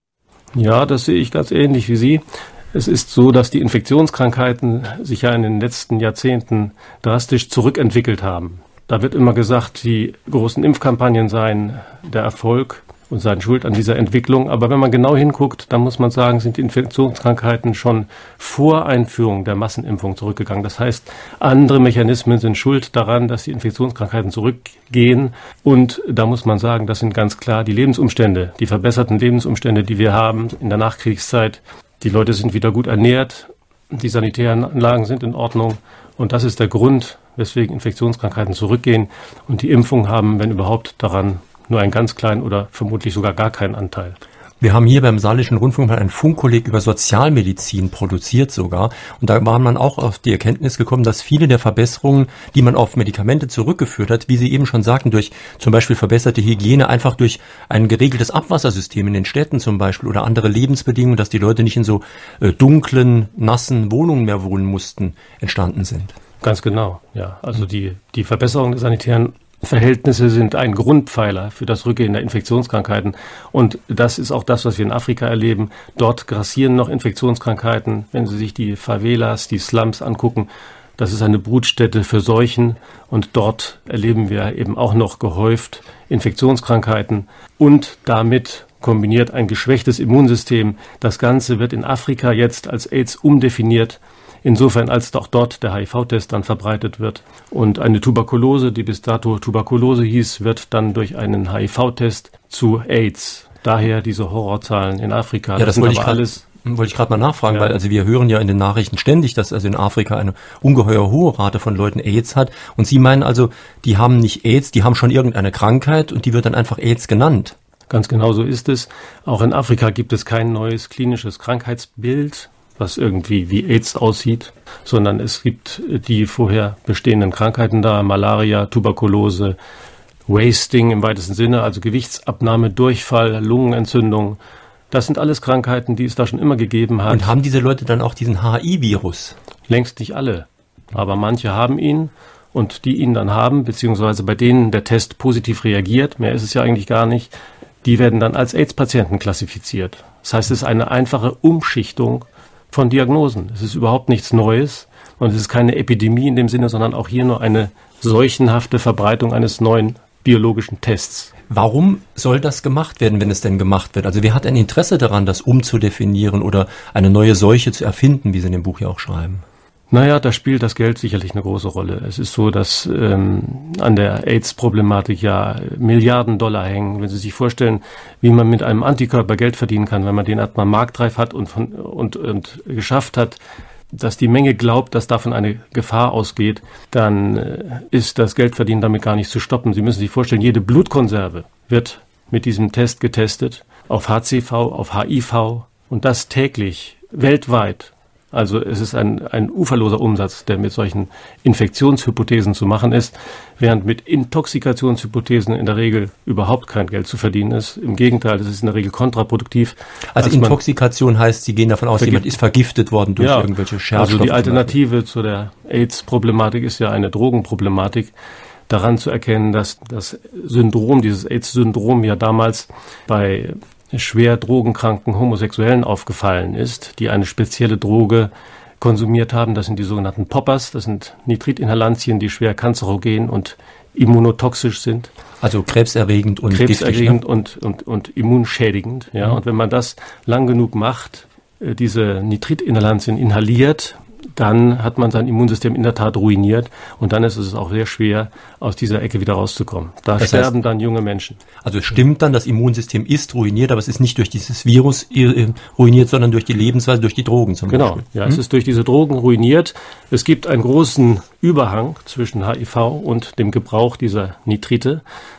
Ja, das sehe ich ganz ähnlich wie Sie. Es ist so, dass die Infektionskrankheiten sich ja in den letzten Jahrzehnten drastisch zurückentwickelt haben. Da wird immer gesagt, die großen Impfkampagnen seien der Erfolg und seien schuld an dieser Entwicklung. Aber wenn man genau hinguckt, dann muss man sagen, sind die Infektionskrankheiten schon vor Einführung der Massenimpfung zurückgegangen. Das heißt, andere Mechanismen sind schuld daran, dass die Infektionskrankheiten zurückgehen. Und da muss man sagen, das sind ganz klar die Lebensumstände, die verbesserten Lebensumstände, die wir haben in der Nachkriegszeit. Die Leute sind wieder gut ernährt, die sanitären Anlagen sind in Ordnung und das ist der Grund, weswegen Infektionskrankheiten zurückgehen und die Impfungen haben, wenn überhaupt, daran nur einen ganz kleinen oder vermutlich sogar gar keinen Anteil. Wir haben hier beim Saarländischen Rundfunk mal einen Funkkolleg über Sozialmedizin produziert sogar. Und da war man auch auf die Erkenntnis gekommen, dass viele der Verbesserungen, die man auf Medikamente zurückgeführt hat, wie Sie eben schon sagten, durch zum Beispiel verbesserte Hygiene, einfach durch ein geregeltes Abwassersystem in den Städten zum Beispiel oder andere Lebensbedingungen, dass die Leute nicht in so äh, dunklen, nassen Wohnungen mehr wohnen mussten, entstanden sind. Ganz genau, ja. Also die, die Verbesserung der sanitären Verhältnisse sind ein Grundpfeiler für das Rückgehen der Infektionskrankheiten. Und das ist auch das, was wir in Afrika erleben. Dort grassieren noch Infektionskrankheiten. Wenn Sie sich die Favelas, die Slums angucken, das ist eine Brutstätte für Seuchen. Und dort erleben wir eben auch noch gehäuft Infektionskrankheiten und damit kombiniert ein geschwächtes Immunsystem. Das Ganze wird in Afrika jetzt als AIDS umdefiniert. Insofern, als auch dort der H I V-Test dann verbreitet wird. Und eine Tuberkulose, die bis dato Tuberkulose hieß, wird dann durch einen H I V-Test zu AIDS. Daher diese Horrorzahlen in Afrika. Ja, das, das wollte ich gerade alles. Wollte ich gerade mal nachfragen, Ja. weil also wir hören ja in den Nachrichten ständig, dass also in Afrika eine ungeheuer hohe Rate von Leuten AIDS hat. Und Sie meinen also, die haben nicht AIDS, die haben schon irgendeine Krankheit und die wird dann einfach AIDS genannt. Ganz genau so ist es. Auch in Afrika gibt es kein neues klinisches Krankheitsbild, was irgendwie wie AIDS aussieht, sondern es gibt die vorher bestehenden Krankheiten da, Malaria, Tuberkulose, Wasting im weitesten Sinne, also Gewichtsabnahme, Durchfall, Lungenentzündung. Das sind alles Krankheiten, die es da schon immer gegeben hat. Und haben diese Leute dann auch diesen H I V-Virus? Längst nicht alle, aber manche haben ihn und die ihn dann haben, beziehungsweise bei denen der Test positiv reagiert, mehr ist es ja eigentlich gar nicht, die werden dann als AIDS-Patienten klassifiziert. Das heißt, es ist eine einfache Umschichtung von Diagnosen. Es ist überhaupt nichts Neues und es ist keine Epidemie in dem Sinne, sondern auch hier nur eine seuchenhafte Verbreitung eines neuen biologischen Tests. Warum soll das gemacht werden, wenn es denn gemacht wird? Also wer hat ein Interesse daran, das umzudefinieren oder eine neue Seuche zu erfinden, wie Sie in dem Buch ja auch schreiben? Naja, da spielt das Geld sicherlich eine große Rolle. Es ist so, dass ähm, an der AIDS-Problematik ja Milliarden Dollar hängen. Wenn Sie sich vorstellen, wie man mit einem Antikörper Geld verdienen kann, wenn man den erstmal marktreif hat und, von, und, und geschafft hat, dass die Menge glaubt, dass davon eine Gefahr ausgeht, dann äh, ist das Geldverdienen damit gar nicht zu stoppen. Sie müssen sich vorstellen, jede Blutkonserve wird mit diesem Test getestet auf H C V, auf H I V und das täglich, weltweit. Also es ist ein, ein uferloser Umsatz, der mit solchen Infektionshypothesen zu machen ist, während mit Intoxikationshypothesen in der Regel überhaupt kein Geld zu verdienen ist. Im Gegenteil, es ist in der Regel kontraproduktiv. Also Intoxikation heißt, Sie gehen davon aus, jemand ist vergiftet worden durch ja, irgendwelche Schärfstoffe. Also die Alternative zu der AIDS-Problematik ist ja eine Drogenproblematik. Daran zu erkennen, dass das Syndrom, dieses AIDS-Syndrom ja damals bei schwer drogenkranken Homosexuellen aufgefallen ist, die eine spezielle Droge konsumiert haben. Das sind die sogenannten Poppers. Das sind Nitritinhalantien, die schwer kanzerogen und immunotoxisch sind. Also krebserregend und krebserregend giftig, ne? und, und, und immunschädigend. Ja. Mhm. Und wenn man das lang genug macht, diese Nitritinhalantien inhaliert, dann hat man sein Immunsystem in der Tat ruiniert und dann ist es auch sehr schwer, aus dieser Ecke wieder rauszukommen. Da das sterben heißt, dann junge Menschen. Also es stimmt dann, das Immunsystem ist ruiniert, aber es ist nicht durch dieses Virus ruiniert, sondern durch die Lebensweise, durch die Drogen zum genau, Beispiel. Genau, ja, hm? es ist durch diese Drogen ruiniert. Es gibt einen großen Überhang zwischen H I V und dem Gebrauch dieser Nitrite,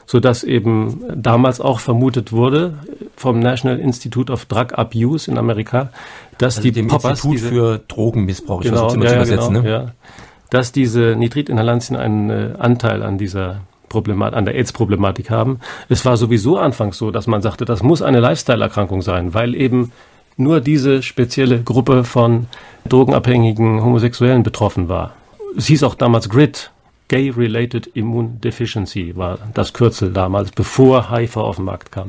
sodass eben damals auch vermutet wurde vom National Institute of Drug Abuse in Amerika, dass also die dem Poppers, Institut diese, für Drogenmissbrauch, ich genau, versuche immer ja, zu übersetzen, genau, ne? ja, dass diese Nitritinhalantien einen äh, Anteil an dieser Problemat, an der AIDS-Problematik haben. Es war sowieso anfangs so, dass man sagte, das muss eine Lifestyle-Erkrankung sein, weil eben nur diese spezielle Gruppe von drogenabhängigen Homosexuellen betroffen war. Es hieß auch damals G R I D, Gay-Related Immune Deficiency, war das Kürzel damals, bevor H I V auf den Markt kam.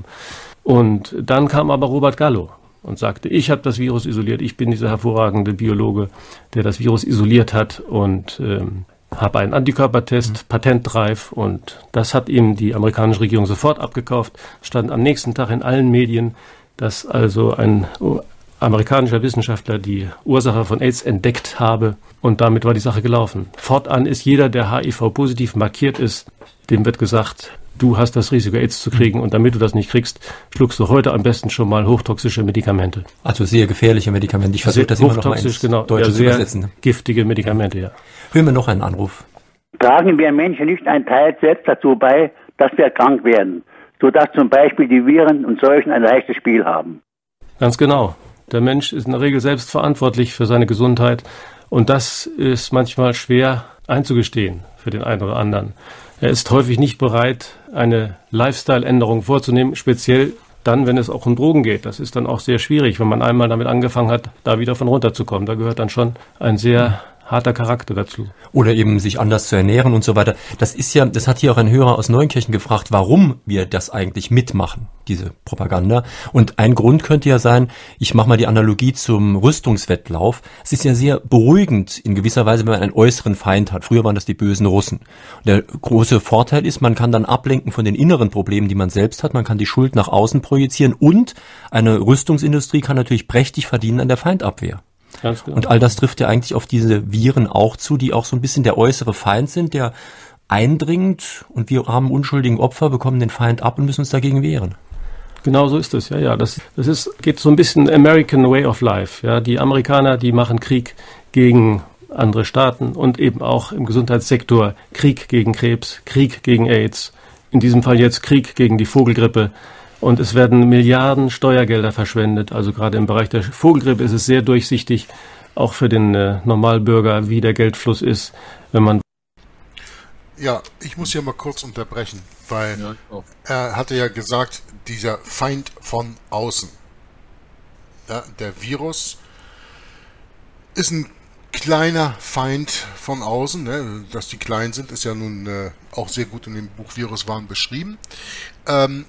Und dann kam aber Robert Gallo und sagte, ich habe das Virus isoliert, ich bin dieser hervorragende Biologe, der das Virus isoliert hat und ähm, habe einen Antikörpertest, mhm. patentreif, und das hat ihm die amerikanische Regierung sofort abgekauft. Stand am nächsten Tag in allen Medien, dass also ein amerikanischer Wissenschaftler die Ursache von AIDS entdeckt habe, und damit war die Sache gelaufen. Fortan ist jeder, der H I V-positiv markiert ist, dem wird gesagt, du hast das Risiko, AIDS zu kriegen, und damit du das nicht kriegst, schluckst du heute am besten schon mal hochtoxische Medikamente. Also sehr gefährliche Medikamente. Ich versuche das immer noch mal ins genau, Deutsche ja, zu übersetzen. Giftige Medikamente, ja. Hören wir noch einen Anruf. Tragen wir Menschen nicht einen Teil selbst dazu bei, dass wir krank werden, sodass zum Beispiel die Viren und Seuchen ein leichtes Spiel haben? Ganz genau. Der Mensch ist in der Regel selbst verantwortlich für seine Gesundheit, und das ist manchmal schwer einzugestehen für den einen oder anderen. Er ist häufig nicht bereit, eine Lifestyle-Änderung vorzunehmen, speziell dann, wenn es auch um Drogen geht. Das ist dann auch sehr schwierig, wenn man einmal damit angefangen hat, da wieder von runterzukommen. Da gehört dann schon ein sehr harter Charakter dazu. Oder eben sich anders zu ernähren und so weiter. Das ist ja, das hat hier auch ein Hörer aus Neunkirchen gefragt, warum wir das eigentlich mitmachen, diese Propaganda. Und ein Grund könnte ja sein, ich mache mal die Analogie zum Rüstungswettlauf. Es ist ja sehr beruhigend in gewisser Weise, wenn man einen äußeren Feind hat. Früher waren das die bösen Russen. Und der große Vorteil ist, man kann dann ablenken von den inneren Problemen, die man selbst hat. Man kann die Schuld nach außen projizieren, und eine Rüstungsindustrie kann natürlich prächtig verdienen an der Feindabwehr. Ganz genau. Und all das trifft ja eigentlich auf diese Viren auch zu, die auch so ein bisschen der äußere Feind sind, der eindringt, und wir armen unschuldigen Opfer bekommen den Feind ab und müssen uns dagegen wehren. Genau so ist es, ja, ja. Das, das ist, geht so ein bisschen American Way of Life. Ja, die Amerikaner, die machen Krieg gegen andere Staaten und eben auch im Gesundheitssektor Krieg gegen Krebs, Krieg gegen AIDS, in diesem Fall jetzt Krieg gegen die Vogelgrippe. Und es werden Milliarden Steuergelder verschwendet. Also gerade im Bereich der Vogelgrippe ist es sehr durchsichtig, auch für den äh, Normalbürger, wie der Geldfluss ist, wenn man... Ja, ich muss hier mal kurz unterbrechen, weil ja, er hatte ja gesagt, dieser Feind von außen. Ja, der Virus ist ein kleiner Feind von außen. Ne? Dass die klein sind, ist ja nun äh, auch sehr gut in dem Buch Viruswahn beschrieben. Ähm,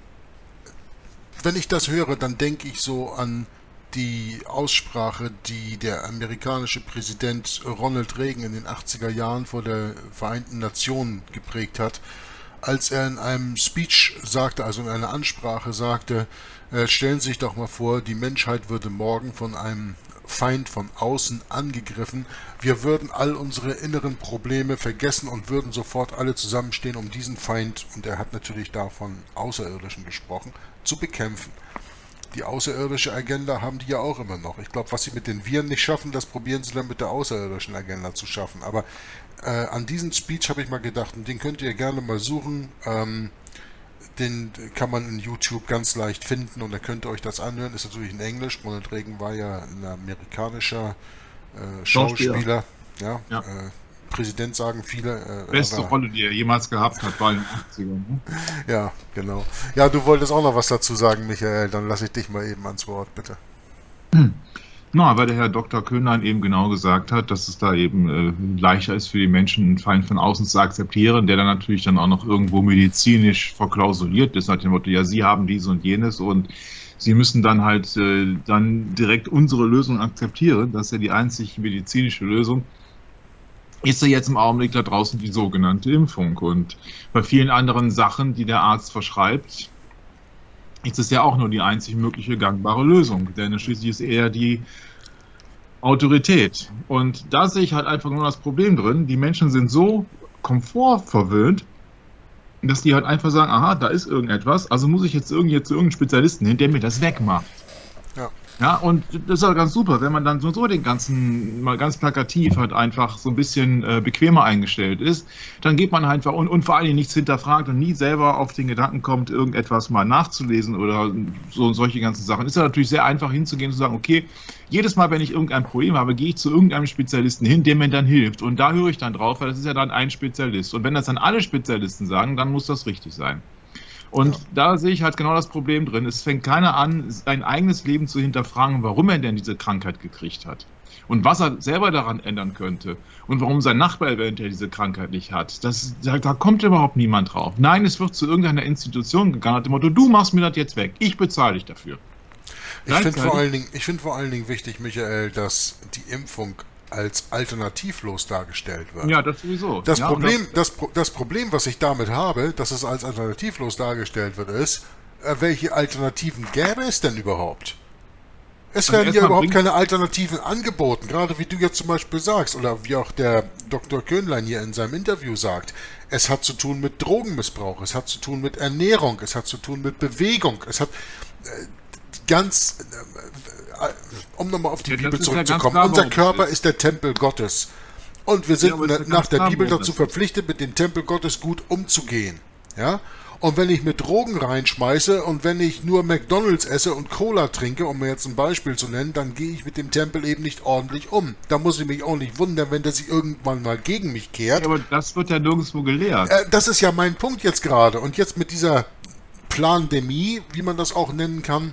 Wenn ich das höre, dann denke ich so an die Aussprache, die der amerikanische Präsident Ronald Reagan in den achtziger Jahren vor der Vereinten Nationen geprägt hat, als er in einem Speech sagte, also in einer Ansprache sagte, äh, stellen Sie sich doch mal vor, die Menschheit würde morgen von einem Feind von außen angegriffen. Wir würden all unsere inneren Probleme vergessen und würden sofort alle zusammenstehen, um diesen Feind, und er hat natürlich da von Außerirdischen gesprochen, zu bekämpfen. Die außerirdische Agenda haben die ja auch immer noch. Ich glaube, was sie mit den Viren nicht schaffen, das probieren sie dann mit der außerirdischen Agenda zu schaffen. Aber äh, an diesen Speech habe ich mal gedacht, und den könnt ihr gerne mal suchen. Ähm, den kann man in YouTube ganz leicht finden, und da könnt ihr euch das anhören. Ist natürlich in Englisch. Ronald Reagan war ja ein amerikanischer äh, Schauspieler. Ja, ja. Äh, Präsident sagen viele. Äh, Beste aber, Rolle, die er jemals gehabt hat, war in den achtzigern. Ne? Ja, genau. Ja, du wolltest auch noch was dazu sagen, Michael. Dann lasse ich dich mal eben ans Wort, bitte. Hm. Na, weil der Herr Doktor Köhnlein eben genau gesagt hat, dass es da eben äh, leichter ist für die Menschen, einen Feind von außen zu akzeptieren, der dann natürlich dann auch noch irgendwo medizinisch verklausuliert ist, nach dem Motto, ja, Sie haben dies und jenes, und Sie müssen dann halt äh, dann direkt unsere Lösung akzeptieren. Das ist ja die einzig medizinische Lösung. Ist ja jetzt im Augenblick da draußen die sogenannte Impfung. Und bei vielen anderen Sachen, die der Arzt verschreibt, ist es ja auch nur die einzig mögliche gangbare Lösung. Denn schließlich ist er die Autorität. Und da sehe ich halt einfach nur das Problem drin. Die Menschen sind so komfortverwöhnt, dass die halt einfach sagen, aha, da ist irgendetwas, also muss ich jetzt irgendwie zu irgendeinem Spezialisten hin, der mir das wegmacht. Ja. Ja, und das ist ja ganz super, wenn man dann so den ganzen, mal ganz plakativ halt einfach so ein bisschen äh, bequemer eingestellt ist, dann geht man einfach und, und vor allen Dingen nichts hinterfragt und nie selber auf den Gedanken kommt, irgendetwas mal nachzulesen oder so solche ganzen Sachen. Ist ja natürlich sehr einfach hinzugehen und zu sagen, okay, jedes Mal, wenn ich irgendein Problem habe, gehe ich zu irgendeinem Spezialisten hin, der mir dann hilft. Und da höre ich dann drauf, weil das ist ja dann ein Spezialist. Und wenn das dann alle Spezialisten sagen, dann muss das richtig sein. Und ja. da sehe ich halt genau das Problem drin. Es fängt keiner an, sein eigenes Leben zu hinterfragen, warum er denn diese Krankheit gekriegt hat. Und was er selber daran ändern könnte. Und warum sein Nachbar eventuell diese Krankheit nicht hat. Das, da, da kommt überhaupt niemand drauf. Nein, es wird zu irgendeiner Institution gegangen, nach dem Motto, du machst mir das jetzt weg. Ich bezahle dich dafür. Ich finde vor allen Dingen, ich finde vor allen Dingen wichtig, Michael, dass die Impfung als alternativlos dargestellt wird. Ja, das sowieso. Das, ja, Problem, das, das Problem, was ich damit habe, dass es als alternativlos dargestellt wird, ist, welche Alternativen gäbe es denn überhaupt? Es werden ja überhaupt keine Alternativen angeboten, gerade wie du jetzt zum Beispiel sagst, oder wie auch der Doktor Köhnlein hier in seinem Interview sagt. Es hat zu tun mit Drogenmissbrauch, es hat zu tun mit Ernährung, es hat zu tun mit Bewegung, es hat äh, ganz... Äh, um nochmal auf die ja, Bibel zurückzukommen, ja unser Körper ist der Tempel Gottes. Und wir sind ja, nach der Bibel dazu verpflichtet, mit dem Tempel Gottes gut umzugehen. Ja? Und wenn ich mit Drogen reinschmeiße und wenn ich nur McDonalds esse und Cola trinke, um mir jetzt ein Beispiel zu nennen, dann gehe ich mit dem Tempel eben nicht ordentlich um. Da muss ich mich auch nicht wundern, wenn der sich irgendwann mal gegen mich kehrt. Ja, aber das wird ja nirgendwo gelehrt. Äh, das ist ja mein Punkt jetzt gerade. Und jetzt mit dieser Plandemie, wie man das auch nennen kann,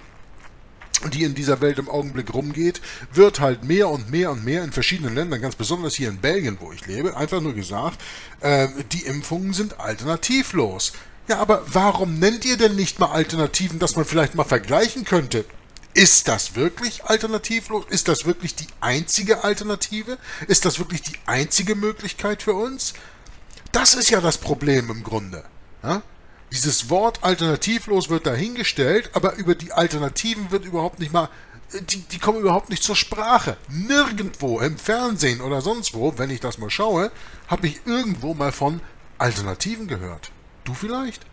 die in dieser Welt im Augenblick rumgeht, wird halt mehr und mehr und mehr in verschiedenen Ländern, ganz besonders hier in Belgien, wo ich lebe, einfach nur gesagt, äh, die Impfungen sind alternativlos. Ja, aber warum nennt ihr denn nicht mal Alternativen, dass man vielleicht mal vergleichen könnte? Ist das wirklich alternativlos? Ist das wirklich die einzige Alternative? Ist das wirklich die einzige Möglichkeit für uns? Das ist ja das Problem im Grunde. Ja? Dieses Wort alternativlos wird dahingestellt, aber über die Alternativen wird überhaupt nicht mal, die, die kommen überhaupt nicht zur Sprache. Nirgendwo im Fernsehen oder sonst wo, wenn ich das mal schaue, habe ich irgendwo mal von Alternativen gehört. Du vielleicht?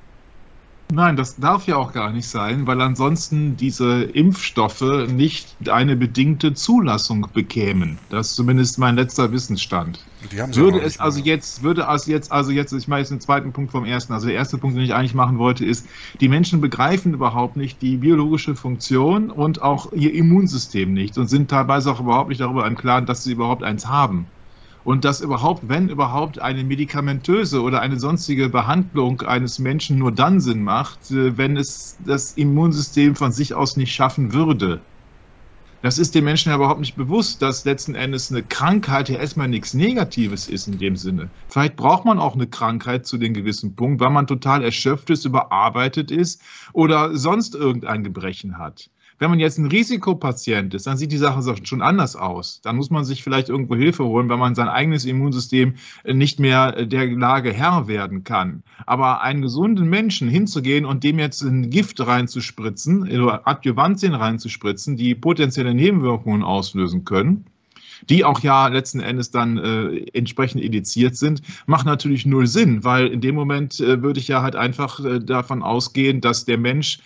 Nein, das darf ja auch gar nicht sein, weil ansonsten diese Impfstoffe nicht eine bedingte Zulassung bekämen. Das ist zumindest mein letzter Wissensstand. Die haben sie würde es also jetzt, würde also jetzt, also jetzt, ich mache jetzt den zweiten Punkt vom ersten. Also der erste Punkt, den ich eigentlich machen wollte, ist, die Menschen begreifen überhaupt nicht die biologische Funktion und auch ihr Immunsystem nicht und sind teilweise auch überhaupt nicht darüber im Klaren, dass sie überhaupt eins haben. Und dass überhaupt, wenn überhaupt, eine medikamentöse oder eine sonstige Behandlung eines Menschen nur dann Sinn macht, wenn es das Immunsystem von sich aus nicht schaffen würde. Das ist den Menschen ja überhaupt nicht bewusst, dass letzten Endes eine Krankheit ja erstmal nichts Negatives ist in dem Sinne. Vielleicht braucht man auch eine Krankheit zu dem gewissen Punkt, weil man total erschöpft ist, überarbeitet ist oder sonst irgendein Gebrechen hat. Wenn man jetzt ein Risikopatient ist, dann sieht die Sache schon anders aus. Dann muss man sich vielleicht irgendwo Hilfe holen, weil man sein eigenes Immunsystem nicht mehr der Lage Herr werden kann. Aber einen gesunden Menschen hinzugehen und dem jetzt ein Gift reinzuspritzen, oder Adjuvantien reinzuspritzen, die potenzielle Nebenwirkungen auslösen können, die auch ja letzten Endes dann äh, entsprechend indiziert sind, macht natürlich null Sinn, weil in dem Moment äh, würde ich ja halt einfach äh, davon ausgehen, dass der Mensch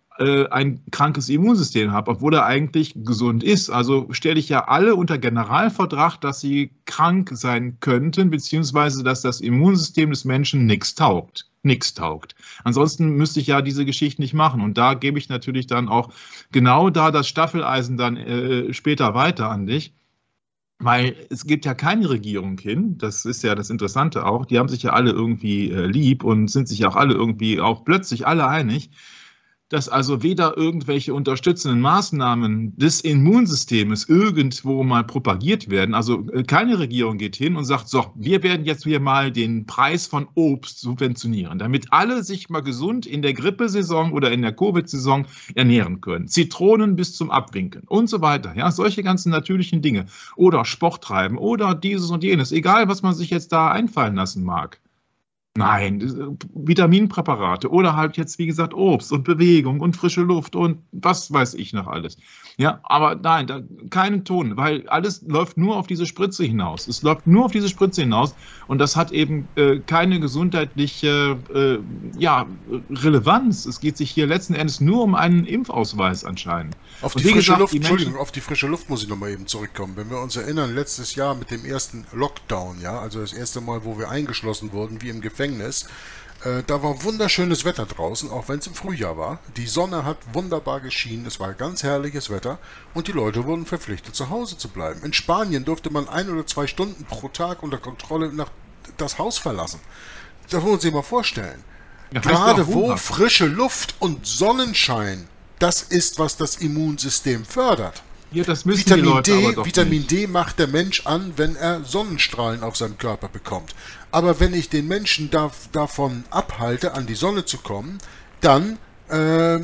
ein krankes Immunsystem hat, obwohl er eigentlich gesund ist. Also stelle ich ja alle unter Generalverdacht, dass sie krank sein könnten, beziehungsweise dass das Immunsystem des Menschen nichts taugt. Nichts taugt. Ansonsten müsste ich ja diese Geschichte nicht machen. Und da gebe ich natürlich dann auch genau da das Staffeleisen dann äh, später weiter an dich. Weil es gibt ja keine Regierung hin, das ist ja das Interessante auch, die haben sich ja alle irgendwie äh, lieb und sind sich ja auch alle irgendwie auch plötzlich alle einig, dass also weder irgendwelche unterstützenden Maßnahmen des Immunsystems irgendwo mal propagiert werden. Also keine Regierung geht hin und sagt, so, wir werden jetzt hier mal den Preis von Obst subventionieren, damit alle sich mal gesund in der Grippesaison oder in der Covid-Saison ernähren können. Zitronen bis zum Abwinken und so weiter. Ja, solche ganzen natürlichen Dinge. Oder Sport treiben oder dieses und jenes. Egal, was man sich jetzt da einfallen lassen mag. Nein, Vitaminpräparate oder halt jetzt, wie gesagt, Obst und Bewegung und frische Luft und was weiß ich noch alles. Ja, aber nein, da, keinen Ton, weil alles läuft nur auf diese Spritze hinaus. Es läuft nur auf diese Spritze hinaus und das hat eben äh, keine gesundheitliche äh, ja, Relevanz. Es geht sich hier letzten Endes nur um einen Impfausweis anscheinend. Auf die, frische gesagt, Luft, die Entschuldigung, auf die frische Luft muss ich nochmal eben zurückkommen. Wenn wir uns erinnern, letztes Jahr mit dem ersten Lockdown, ja, also das erste Mal, wo wir eingeschlossen wurden, wie im Gefängnis, äh, da war wunderschönes Wetter draußen, auch wenn es im Frühjahr war. Die Sonne hat wunderbar geschienen, es war ganz herrliches Wetter und die Leute wurden verpflichtet, zu Hause zu bleiben. In Spanien durfte man ein oder zwei Stunden pro Tag unter Kontrolle nach das Haus verlassen. Das muss man sich mal vorstellen. Ja, gerade wo frische Luft und Sonnenschein, das ist, was das Immunsystem fördert. Ja, das müssen Vitamin die Leute D, aber doch Vitamin nicht. D macht der Mensch an, wenn er Sonnenstrahlen auf seinem Körper bekommt. Aber wenn ich den Menschen da, davon abhalte, an die Sonne zu kommen, dann äh,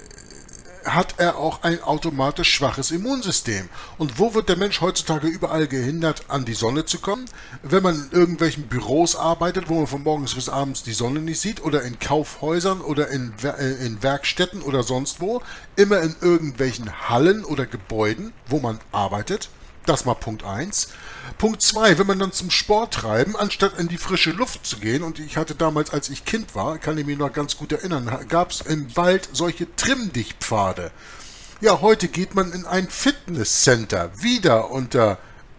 hat er auch ein automatisch schwaches Immunsystem. Und wo wird der Mensch heutzutage überall gehindert, an die Sonne zu kommen? Wenn man in irgendwelchen Büros arbeitet, wo man von morgens bis abends die Sonne nicht sieht, oder in Kaufhäusern oder in, in Werkstätten oder sonst wo, immer in irgendwelchen Hallen oder Gebäuden, wo man arbeitet. Das mal Punkt eins. Punkt zwei, wenn man dann zum Sport treiben, anstatt in die frische Luft zu gehen, und ich hatte damals, als ich Kind war, kann ich mich noch ganz gut erinnern, gab es im Wald solche Trimm-dich-Pfade. Ja, heute geht man in ein Fitnesscenter, wieder unter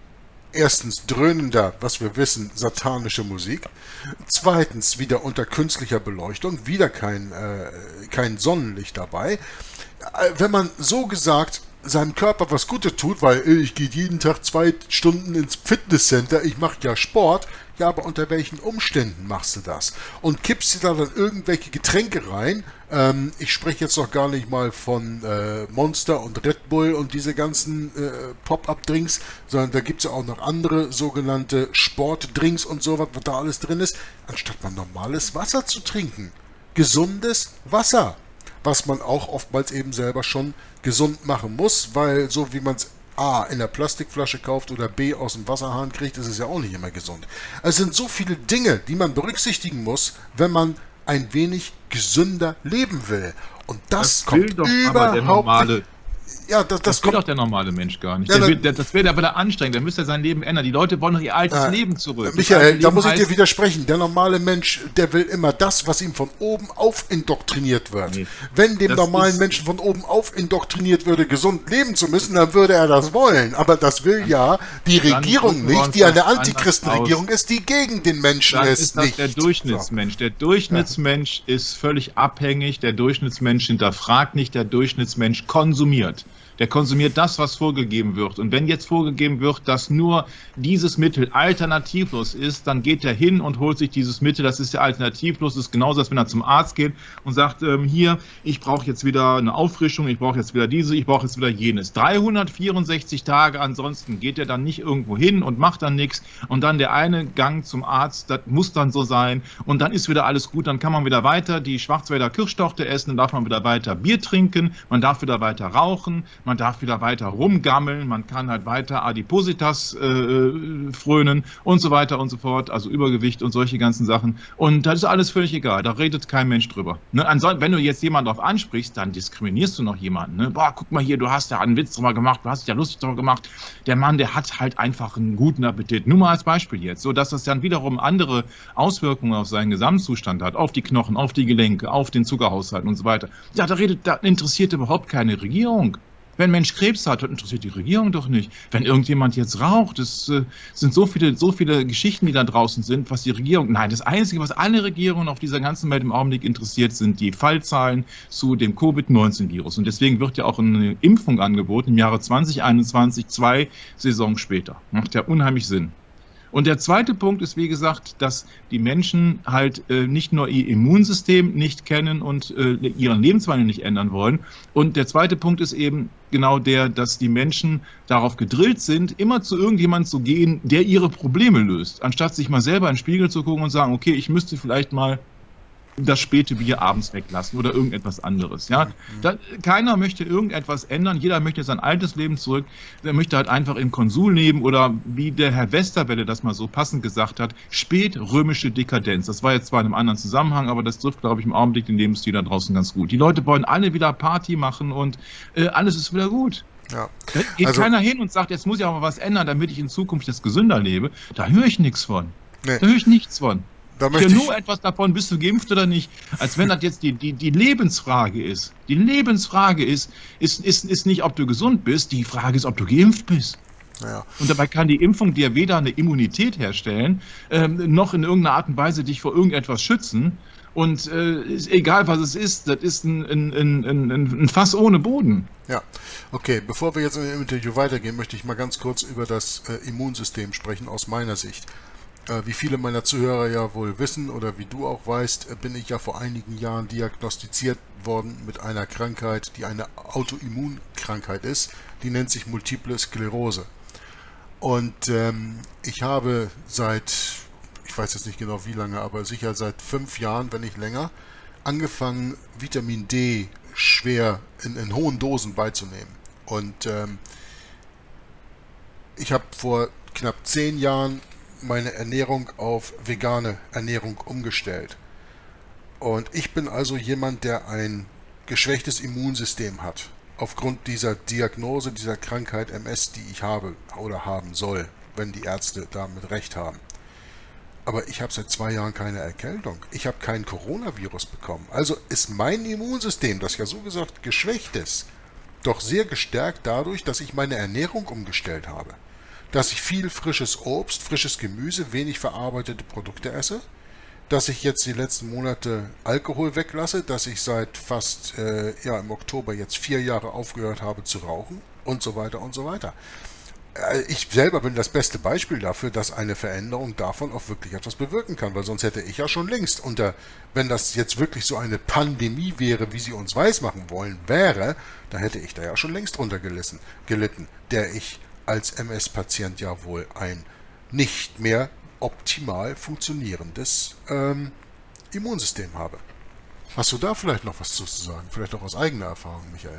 erstens dröhnender, was wir wissen, satanische Musik, zweitens wieder unter künstlicher Beleuchtung, wieder kein, äh, kein Sonnenlicht dabei. Wenn man so gesagt seinem Körper was Gutes tut, weil ich gehe jeden Tag zwei Stunden ins Fitnesscenter, ich mache ja Sport, ja, aber unter welchen Umständen machst du das? Und kippst dir da dann irgendwelche Getränke rein? Ähm, ich spreche jetzt noch gar nicht mal von äh, Monster und Red Bull und diese ganzen äh, Pop-Up-Drinks, sondern da gibt es ja auch noch andere sogenannte Sportdrinks und so, was da alles drin ist, anstatt mal normales Wasser zu trinken. Gesundes Wasser, was man auch oftmals eben selber schon gesund machen muss, weil so wie man es A in der Plastikflasche kauft oder B aus dem Wasserhahn kriegt, ist es ja auch nicht immer gesund. Es sind so viele Dinge, die man berücksichtigen muss, wenn man ein wenig gesünder leben will. Und das, das kommt doch überhaupt aber der normale nicht. Ja, das, das, das will kommt doch der normale Mensch gar nicht. Ja, der dann, will, der, das wäre aber anstrengend, der müsste sein Leben ändern. Die Leute wollen doch ihr altes äh, Leben zurück. Michael, da muss ich heißt, dir widersprechen. Der normale Mensch, der will immer das, was ihm von oben auf indoktriniert wird. Nee, Wenn dem normalen Menschen von oben auf indoktriniert würde, gesund leben zu müssen, dann würde er das wollen. Aber das will ja die Regierung nicht, die eine Antichristenregierung ist, die gegen den Menschen dann ist. ist das nicht. Der Durchschnittsmensch. Der Durchschnittsmensch ja. ist völlig abhängig. Der Durchschnittsmensch hinterfragt nicht. Der Durchschnittsmensch konsumiert. Der konsumiert das, was vorgegeben wird. Und wenn jetzt vorgegeben wird, dass nur dieses Mittel alternativlos ist, dann geht er hin und holt sich dieses Mittel. Das ist ja alternativlos. Das ist genauso, als wenn er zum Arzt geht und sagt, ähm, hier, ich brauche jetzt wieder eine Auffrischung, ich brauche jetzt wieder diese, ich brauche jetzt wieder jenes. dreihundertvierundsechzig Tage ansonsten geht er dann nicht irgendwo hin und macht dann nichts. Und dann der eine Gang zum Arzt, das muss dann so sein. Und dann ist wieder alles gut, dann kann man wieder weiter die Schwarzwälder Kirschtorte essen, dann darf man wieder weiter Bier trinken, man darf wieder weiter rauchen, man darf wieder weiter rumgammeln, man kann halt weiter Adipositas äh, frönen und so weiter und so fort, also Übergewicht und solche ganzen Sachen. Und das ist alles völlig egal, da redet kein Mensch drüber. Ne? Ansonsten, wenn du jetzt jemanden darauf ansprichst, dann diskriminierst du noch jemanden. Ne? Boah, guck mal hier, du hast ja einen Witz drüber gemacht, du hast dich ja lustig drüber gemacht. Der Mann, der hat halt einfach einen guten Appetit. Nur mal als Beispiel jetzt, so dass das dann wiederum andere Auswirkungen auf seinen Gesamtzustand hat, auf die Knochen, auf die Gelenke, auf den Zuckerhaushalt und so weiter. Ja, da redet, da interessiert überhaupt keine Regierung. Wenn ein Mensch Krebs hat, dann interessiert die Regierung doch nicht. Wenn irgendjemand jetzt raucht, es äh, sind so viele, so viele Geschichten, die da draußen sind, was die Regierung... Nein, das Einzige, was alle Regierungen auf dieser ganzen Welt im Augenblick interessiert, sind die Fallzahlen zu dem Covid neunzehn Virus. Und deswegen wird ja auch eine Impfung angeboten im Jahre zwanzig einundzwanzig, zwei Saisons später. Macht ja unheimlich Sinn. Und der zweite Punkt ist, wie gesagt, dass die Menschen halt äh, nicht nur ihr Immunsystem nicht kennen und äh, ihren Lebenswandel nicht ändern wollen. Und der zweite Punkt ist eben genau der, dass die Menschen darauf gedrillt sind, immer zu irgendjemandem zu gehen, der ihre Probleme löst, anstatt sich mal selber in den Spiegel zu gucken und sagen, okay, ich müsste vielleicht mal das späte Bier abends weglassen oder irgendetwas anderes. Ja? Da, keiner möchte irgendetwas ändern, jeder möchte sein altes Leben zurück, der möchte halt einfach in Konsum leben oder wie der Herr Westerwelle das mal so passend gesagt hat, spätrömische Dekadenz. Das war jetzt zwar in einem anderen Zusammenhang, aber das trifft, glaube ich, im Augenblick den Lebensstil da draußen ganz gut. Die Leute wollen alle wieder Party machen und äh, alles ist wieder gut. Ja. Da geht Also, keiner hin und sagt, jetzt muss ich aber was ändern, damit ich in Zukunft das gesünder lebe. Da höre ich nichts von. nee, Da höre ich nichts von. da Ich möchte höre ich, nur etwas davon, bist du geimpft oder nicht, als wenn das jetzt die, die, die Lebensfrage ist. Die Lebensfrage ist, ist, ist, ist nicht, ob du gesund bist, die Frage ist, ob du geimpft bist. naja, Und dabei kann die Impfung dir weder eine Immunität herstellen, ähm, noch in irgendeiner Art und Weise dich vor irgendetwas schützen. Und äh, ist, egal was es ist, das ist ein, ein, ein, ein, ein Fass ohne Boden. ja. Okay, bevor wir jetzt in dem Interview weitergehen, möchte ich mal ganz kurz über das äh, Immunsystem sprechen, aus meiner Sicht. Äh, wie viele meiner Zuhörer ja wohl wissen oder wie du auch weißt, äh, bin ich ja vor einigen Jahren diagnostiziert worden mit einer Krankheit, die eine Autoimmunkrankheit ist. Die nennt sich Multiple Sklerose. Und ähm, ich habe seit, ich weiß jetzt nicht genau wie lange, aber sicher seit fünf Jahren, wenn nicht länger, angefangen, Vitamin D schwer in, in hohen Dosen beizunehmen. Und ähm, ich habe vor knapp zehn Jahren meine Ernährung auf vegane Ernährung umgestellt. Und ich bin also jemand, der ein geschwächtes Immunsystem hat. Aufgrund dieser Diagnose, dieser Krankheit M S, die ich habe oder haben soll, wenn die Ärzte damit recht haben. Aber ich habe seit zwei Jahren keine Erkältung. Ich habe kein Coronavirus bekommen. Also ist mein Immunsystem, das ja so gesagt geschwächt ist, doch sehr gestärkt dadurch, dass ich meine Ernährung umgestellt habe. Dass ich viel frisches Obst, frisches Gemüse, wenig verarbeitete Produkte esse. Dass ich jetzt die letzten Monate Alkohol weglasse. Dass ich seit fast, äh, ja im Oktober jetzt vier Jahre aufgehört habe zu rauchen. Und so weiter und so weiter. Ich selber bin das beste Beispiel dafür, dass eine Veränderung davon auch wirklich etwas bewirken kann, weil sonst hätte ich ja schon längst unter, wenn das jetzt wirklich so eine Pandemie wäre, wie sie uns weismachen wollen, wäre, dann hätte ich da ja schon längst drunter gelitten, gelitten, der ich als M S-Patient ja wohl ein nicht mehr optimal funktionierendes ähm, Immunsystem habe. Hast du da vielleicht noch was zu sagen? Vielleicht auch aus eigener Erfahrung, Michael?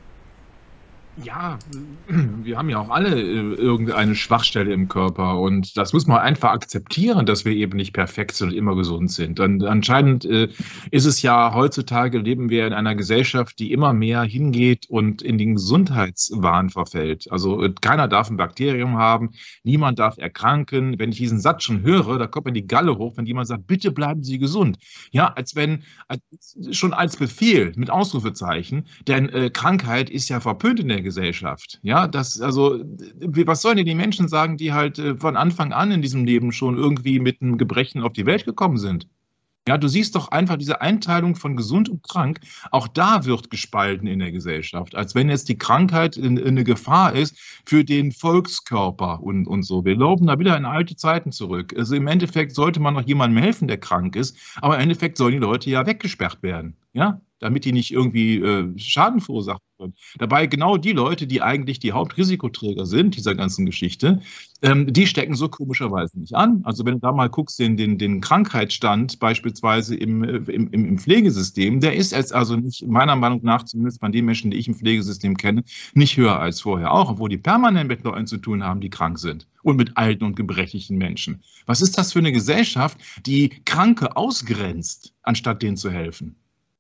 Ja, wir haben ja auch alle äh, irgendeine Schwachstelle im Körper und das muss man einfach akzeptieren, dass wir eben nicht perfekt sind und immer gesund sind. Und anscheinend äh, ist es ja heutzutage, leben wir in einer Gesellschaft, die immer mehr hingeht und in den Gesundheitswahn verfällt. Also äh, keiner darf ein Bakterium haben, niemand darf erkranken. Wenn ich diesen Satz schon höre, da kommt mir die Galle hoch, wenn jemand sagt, bitte bleiben Sie gesund. Ja, als wenn, als, schon als Befehl mit Ausrufezeichen, denn äh, Krankheit ist ja verpönt in der Gesellschaft. Ja, das, also, was sollen denn die Menschen sagen, die halt äh, von Anfang an in diesem Leben schon irgendwie mit einem Gebrechen auf die Welt gekommen sind? Ja, du siehst doch einfach diese Einteilung von gesund und krank, auch da wird gespalten in der Gesellschaft, als wenn jetzt die Krankheit in, in eine Gefahr ist für den Volkskörper und, und so. Wir laufen da wieder in alte Zeiten zurück. Also im Endeffekt sollte man noch jemandem helfen, der krank ist, aber im Endeffekt sollen die Leute ja weggesperrt werden, ja, damit die nicht irgendwie äh, Schaden verursachen können. Dabei genau die Leute, die eigentlich die Hauptrisikoträger sind dieser ganzen Geschichte, ähm, die stecken so komischerweise nicht an. Also wenn du da mal guckst, den, den, den Krankheitsstand beispielsweise im, im, im Pflegesystem, der ist jetzt also nicht, meiner Meinung nach, zumindest bei den Menschen, die ich im Pflegesystem kenne, nicht höher als vorher. Auch, obwohl die permanent mit Leuten zu tun haben, die krank sind. Und mit alten und gebrechlichen Menschen. Was ist das für eine Gesellschaft, die Kranke ausgrenzt, anstatt denen zu helfen?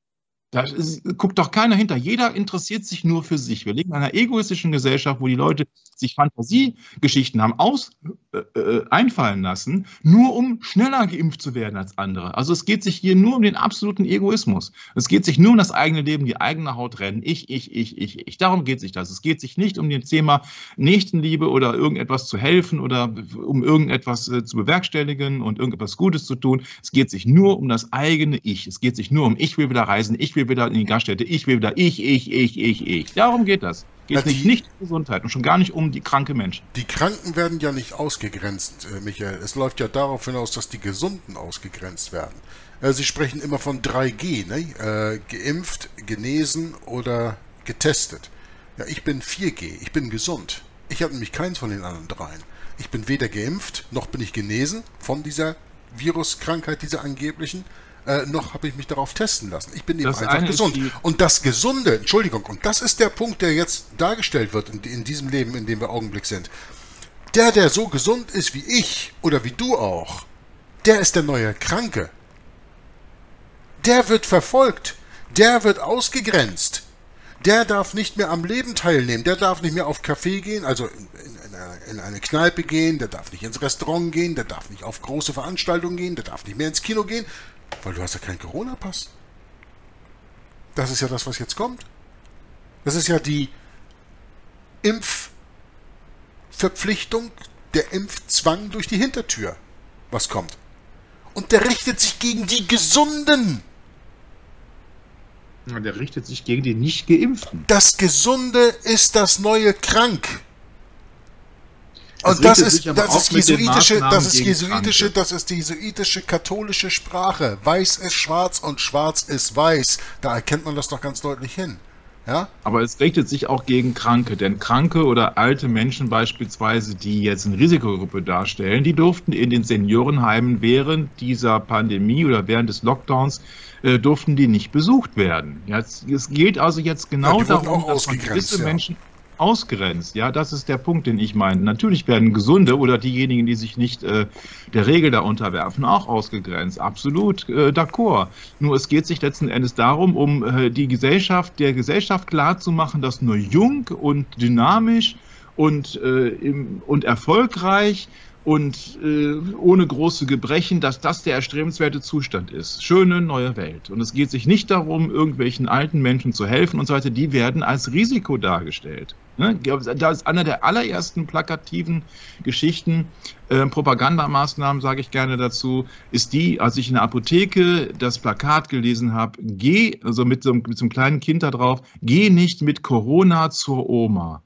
Da ist, guckt doch keiner hinter. Jeder interessiert sich nur für sich. Wir leben in einer egoistischen Gesellschaft, wo die Leute sich Fantasiegeschichten haben aus, äh, äh, einfallen lassen, nur um schneller geimpft zu werden als andere. Also es geht sich hier nur um den absoluten Egoismus. Es geht sich nur um das eigene Leben, die eigene Haut rennen. Ich, ich, ich, ich, ich. Darum geht sich das. Es geht sich nicht um das Thema Nächstenliebe oder irgendetwas zu helfen oder um irgendetwas äh, zu bewerkstelligen und irgendetwas Gutes zu tun. Es geht sich nur um das eigene Ich. Es geht sich nur um ich will wieder reisen, ich will wieder in die Gaststätte, ich will wieder ich, ich, ich, ich, ich. Darum geht das. Geht es nicht, nicht um Gesundheit und schon gar nicht um die kranke Menschen. Die Kranken werden ja nicht ausgegrenzt, äh, Michael. Es läuft ja darauf hinaus, dass die Gesunden ausgegrenzt werden. Äh, Sie sprechen immer von drei G, ne? Äh, geimpft, genesen oder getestet. Ja, ich bin vier G, ich bin gesund. Ich habe nämlich keins von den anderen dreien. Ich bin weder geimpft, noch bin ich genesen von dieser Viruskrankheit, dieser angeblichen. äh, noch habe ich mich darauf testen lassen. Ich bin eben Das einfach eine ist gesund. die- Und das Gesunde, Entschuldigung, und das ist der Punkt, der jetzt dargestellt wird in, in diesem Leben, in dem wir Augenblick sind. Der, der so gesund ist wie ich oder wie du auch, der ist der neue Kranke. Der wird verfolgt. Der wird ausgegrenzt. Der darf nicht mehr am Leben teilnehmen. Der darf nicht mehr auf Café gehen, also in, in, in, eine, in eine Kneipe gehen. Der darf nicht ins Restaurant gehen. Der darf nicht auf große Veranstaltungen gehen. Der darf nicht mehr ins Kino gehen, weil du hast ja keinen Corona-Pass. Das ist ja das, was jetzt kommt. Das ist ja die Impfverpflichtung, der Impfzwang durch die Hintertür, was kommt. Und der richtet sich gegen die Gesunden. Der richtet sich gegen die Nicht-Geimpften. Das Gesunde ist das neue Krank. Das Und das richtet ist, sich aber das auch ist mit den jesuitische, das Maßnahmen ist gegen jesuitische, Kranke. das ist die jesuitische katholische Sprache. Weiß ist schwarz und schwarz ist weiß. Da erkennt man das doch ganz deutlich hin. Ja? Aber es richtet sich auch gegen Kranke, denn Kranke oder alte Menschen beispielsweise, die jetzt eine Risikogruppe darstellen, die durften in den Seniorenheimen während dieser Pandemie oder während des Lockdowns, äh, durften die nicht besucht werden. Ja, es, es geht also jetzt genau Ja, die wurden darum, auch dass man ausgegrenzt, gewisse ja. Menschen ausgrenzt. Ja, das ist der Punkt, den ich meine. Natürlich werden Gesunde oder diejenigen, die sich nicht äh, der Regel da unterwerfen, auch ausgegrenzt. Absolut äh, d'accord. Nur es geht sich letzten Endes darum, um äh, die Gesellschaft, der Gesellschaft klarzumachen, dass nur jung und dynamisch und, äh, im, und erfolgreich und äh, ohne große Gebrechen, dass das der erstrebenswerte Zustand ist. Schöne neue Welt. Und es geht sich nicht darum, irgendwelchen alten Menschen zu helfen und so weiter. Die werden als Risiko dargestellt. Ne? Da ist einer der allerersten plakativen Geschichten, äh, Propagandamaßnahmen, sage ich gerne dazu, ist die, als ich in der Apotheke das Plakat gelesen habe, geh, also mit so, mit so einem kleinen Kind da drauf, geh nicht mit Corona zur Oma.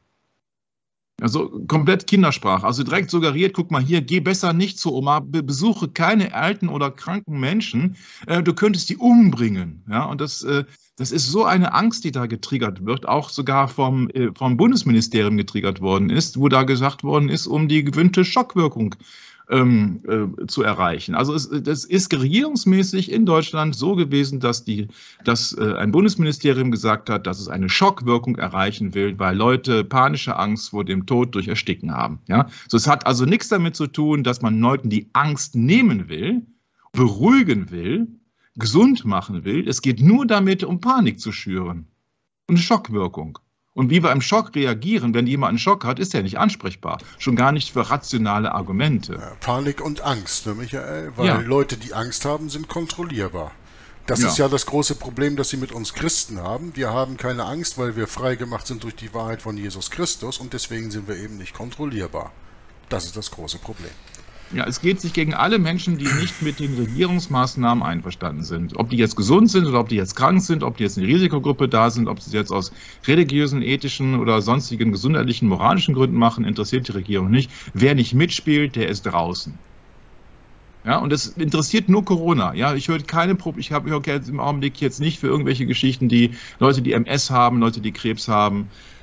Also komplett Kindersprache, also direkt suggeriert, guck mal hier, geh besser nicht zur Oma, be besuche keine alten oder kranken Menschen, äh, du könntest die umbringen. Ja, und das, äh, das ist so eine Angst, die da getriggert wird, auch sogar vom, äh, vom Bundesministerium getriggert worden ist, wo da gesagt worden ist, um die gewünschte Schockwirkung ähm, äh, zu erreichen. Also es, das ist regierungsmäßig in Deutschland so gewesen, dass, die, dass äh, ein Bundesministerium gesagt hat, dass es eine Schockwirkung erreichen will, weil Leute panische Angst vor dem Tod durch Ersticken haben. Ja? So, es hat also nichts damit zu tun, dass man Leuten die Angst nehmen will, beruhigen will, gesund machen will. Es geht nur damit, um Panik zu schüren. Und eine Schockwirkung. Und wie wir im Schock reagieren, wenn jemand einen Schock hat, ist er nicht ansprechbar. Schon gar nicht für rationale Argumente. Ja, Panik und Angst, ne, Michael? Weil Ja. Leute, die Angst haben, sind kontrollierbar. Das Ja. ist ja das große Problem, das sie mit uns Christen haben. Wir haben keine Angst, weil wir frei gemacht sind durch die Wahrheit von Jesus Christus und deswegen sind wir eben nicht kontrollierbar. Das ist das große Problem. Ja, es geht sich gegen alle Menschen, die nicht mit den Regierungsmaßnahmen einverstanden sind. Ob die jetzt gesund sind oder ob die jetzt krank sind, ob die jetzt in der Risikogruppe da sind, ob sie es jetzt aus religiösen, ethischen oder sonstigen gesundheitlichen, moralischen Gründen machen, interessiert die Regierung nicht. Wer nicht mitspielt, der ist draußen. Ja, und es interessiert nur Corona. Ja, ich höre keine Probleme. Ich habe höre jetzt im Augenblick jetzt nicht für irgendwelche Geschichten, die Leute, die M S haben, Leute, die Krebs haben,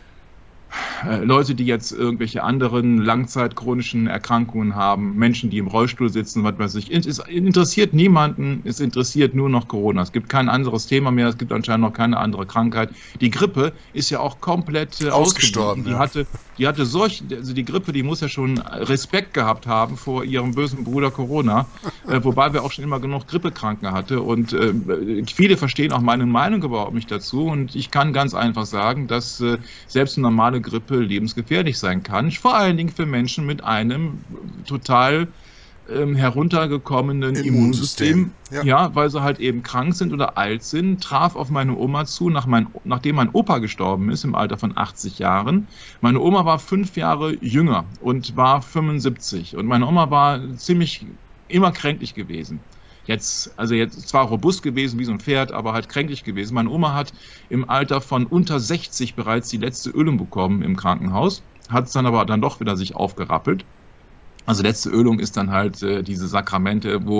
Leute, die jetzt irgendwelche anderen langzeitchronischen Erkrankungen haben, Menschen, die im Rollstuhl sitzen, was weiß ich. Es interessiert niemanden, es interessiert nur noch Corona. Es gibt kein anderes Thema mehr, es gibt anscheinend noch keine andere Krankheit. Die Grippe ist ja auch komplett äh, Ausgestorben. Die Ja. hatte, die hatte solch, also die Grippe, die muss ja schon Respekt gehabt haben vor ihrem bösen Bruder Corona, äh, wobei wir auch schon immer genug Grippekranken hatte. Und äh, viele verstehen auch meine Meinung überhaupt nicht dazu. Und ich kann ganz einfach sagen, dass äh, selbst eine normale Grippe lebensgefährlich sein kann, vor allen Dingen für Menschen mit einem total ähm, heruntergekommenen Immunsystem. Immunsystem, Ja. ja. weil sie halt eben krank sind oder alt sind, traf auf meine Oma zu, nach mein, nachdem mein Opa gestorben ist im Alter von achtzig Jahren. Meine Oma war fünf Jahre jünger und war fünfundsiebzig und meine Oma war ziemlich immer kränklich gewesen. Jetzt, also jetzt zwar robust gewesen wie so ein Pferd, aber halt kränklich gewesen. Meine Oma hat im Alter von unter sechzig bereits die letzte Ölung bekommen im Krankenhaus, hat es dann aber dann doch wieder sich aufgerappelt. Also letzte Ölung ist dann halt äh, diese Sakramente, wo halt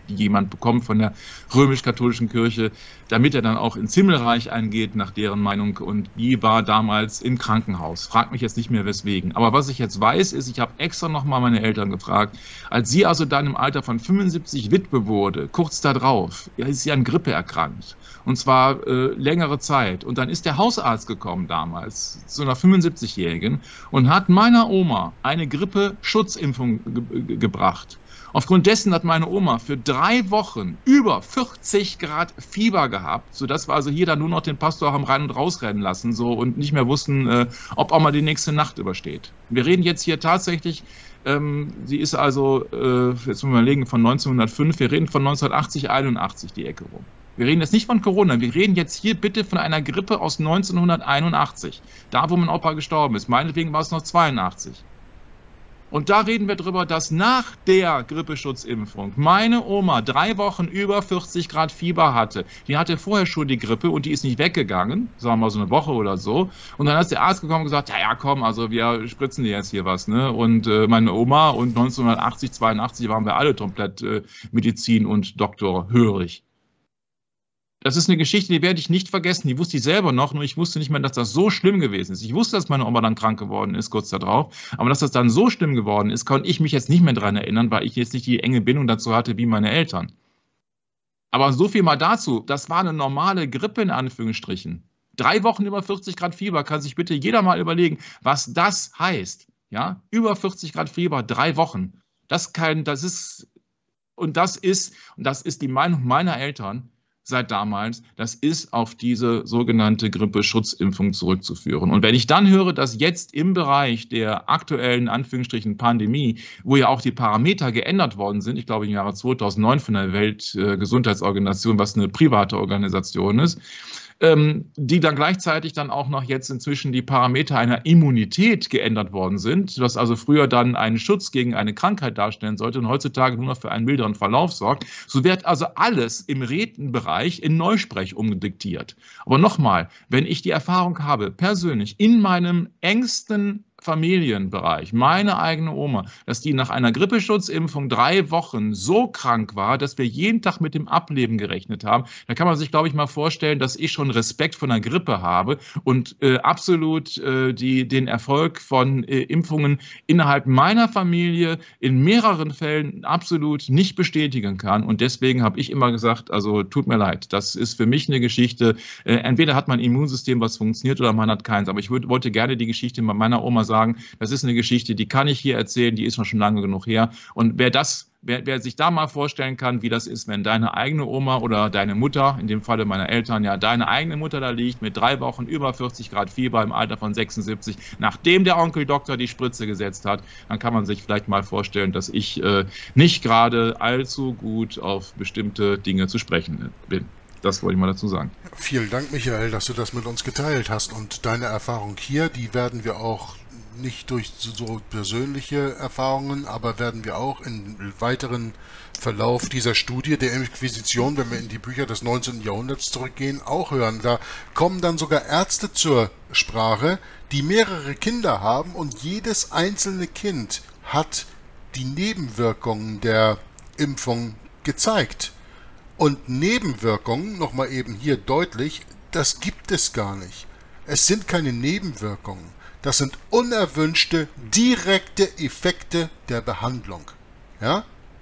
die jemand bekommt von der römisch-katholischen Kirche, damit er dann auch ins Himmelreich eingeht, nach deren Meinung. Und die war damals im Krankenhaus. Frag mich jetzt nicht mehr, weswegen. Aber was ich jetzt weiß, ist, ich habe extra nochmal meine Eltern gefragt, als sie also dann im Alter von fünfundsiebzig Witwe wurde, kurz darauf, ist sie an Grippe erkrankt. Und zwar äh, längere Zeit. Und dann ist der Hausarzt gekommen damals, zu einer fünfundsiebzigjährigen, und hat meiner Oma eine Grippe-Schutzimpfung ge gebracht. Aufgrund dessen hat meine Oma für drei Wochen über vierzig Grad Fieber gehabt, sodass wir also hier dann nur noch den Pastor haben rein und rausrennen lassen so und nicht mehr wussten, äh, ob auch mal die nächste Nacht übersteht. Wir reden jetzt hier tatsächlich, ähm, sie ist also, äh, jetzt müssen wir überlegen, von neunzehnhundertfünf, wir reden von neunzehnhundertachtzig, einundachtzig die Ecke rum. Wir reden jetzt nicht von Corona, wir reden jetzt hier bitte von einer Grippe aus neunzehnhunderteinundachtzig, da wo mein Opa gestorben ist, meinetwegen war es noch zweiundachtzig. Und da reden wir drüber, dass nach der Grippeschutzimpfung meine Oma drei Wochen über vierzig Grad Fieber hatte. Die hatte vorher schon die Grippe und die ist nicht weggegangen, sagen wir mal so eine Woche oder so. Und dann ist der Arzt gekommen und gesagt, ja, ja, komm, also wir spritzen dir jetzt hier was, ne? Und äh, meine Oma und neunzehnhundertachtzig, zweiundachtzig waren wir alle komplett äh, Medizin- und Doktorhörig. Das ist eine Geschichte, die werde ich nicht vergessen. Die wusste ich selber noch, nur ich wusste nicht mehr, dass das so schlimm gewesen ist. Ich wusste, dass meine Oma dann krank geworden ist, kurz darauf. Aber dass das dann so schlimm geworden ist, konnte ich mich jetzt nicht mehr daran erinnern, weil ich jetzt nicht die enge Bindung dazu hatte wie meine Eltern. Aber so viel mal dazu. Das war eine normale Grippe in Anführungsstrichen. Drei Wochen über vierzig Grad Fieber, kann sich bitte jeder mal überlegen, was das heißt. Ja, über vierzig Grad Fieber, drei Wochen. Das kann, das ist, und das ist, und das ist die Meinung meiner Eltern, seit damals, das ist auf diese sogenannte Grippeschutzimpfung zurückzuführen. Und wenn ich dann höre, dass jetzt im Bereich der aktuellen Anführungsstrichen Pandemie, wo ja auch die Parameter geändert worden sind, ich glaube im Jahre zweitausendneun von der Weltgesundheitsorganisation, was eine private Organisation ist, ähm, die dann gleichzeitig dann auch noch jetzt inzwischen die Parameter einer Immunität geändert worden sind, was also früher dann einen Schutz gegen eine Krankheit darstellen sollte und heutzutage nur noch für einen milderen Verlauf sorgt. So wird also alles im Redenbereich in Neusprech umdiktiert. Aber nochmal, wenn ich die Erfahrung habe, persönlich in meinem engsten Familienbereich, meine eigene Oma, dass die nach einer Grippeschutzimpfung drei Wochen so krank war, dass wir jeden Tag mit dem Ableben gerechnet haben, da kann man sich, glaube ich, mal vorstellen, dass ich schon Respekt vor einer Grippe habe und äh, absolut äh, die, den Erfolg von äh, Impfungen innerhalb meiner Familie in mehreren Fällen absolut nicht bestätigen kann. Und deswegen habe ich immer gesagt, also tut mir leid, das ist für mich eine Geschichte, äh, entweder hat mein Immunsystem was funktioniert oder man hat keins. Aber ich würd, wollte gerne die Geschichte meiner Oma sagen, das ist eine Geschichte, die kann ich hier erzählen, die ist noch schon lange genug her. Und wer das, wer, wer sich da mal vorstellen kann, wie das ist, wenn deine eigene Oma oder deine Mutter, in dem Falle meiner Eltern, ja, deine eigene Mutter da liegt mit drei Wochen über vierzig Grad Fieber im Alter von sechsundsiebzig, nachdem der Onkel Doktor die Spritze gesetzt hat, dann kann man sich vielleicht mal vorstellen, dass ich äh, nicht gerade allzu gut auf bestimmte Dinge zu sprechen bin. Das wollte ich mal dazu sagen. Vielen Dank, Michael, dass du das mit uns geteilt hast. Und deine Erfahrung hier, die werden wir auch nicht durch so persönliche Erfahrungen, aber werden wir auch im weiteren Verlauf dieser Studie der Inquisition, wenn wir in die Bücher des neunzehnten Jahrhunderts zurückgehen, auch hören. Da kommen dann sogar Ärzte zur Sprache, die mehrere Kinder haben und jedes einzelne Kind hat die Nebenwirkungen der Impfung gezeigt. Und Nebenwirkungen, nochmal eben hier deutlich, das gibt es gar nicht. Es sind keine Nebenwirkungen. Das sind unerwünschte, direkte Effekte der Behandlung. Ja?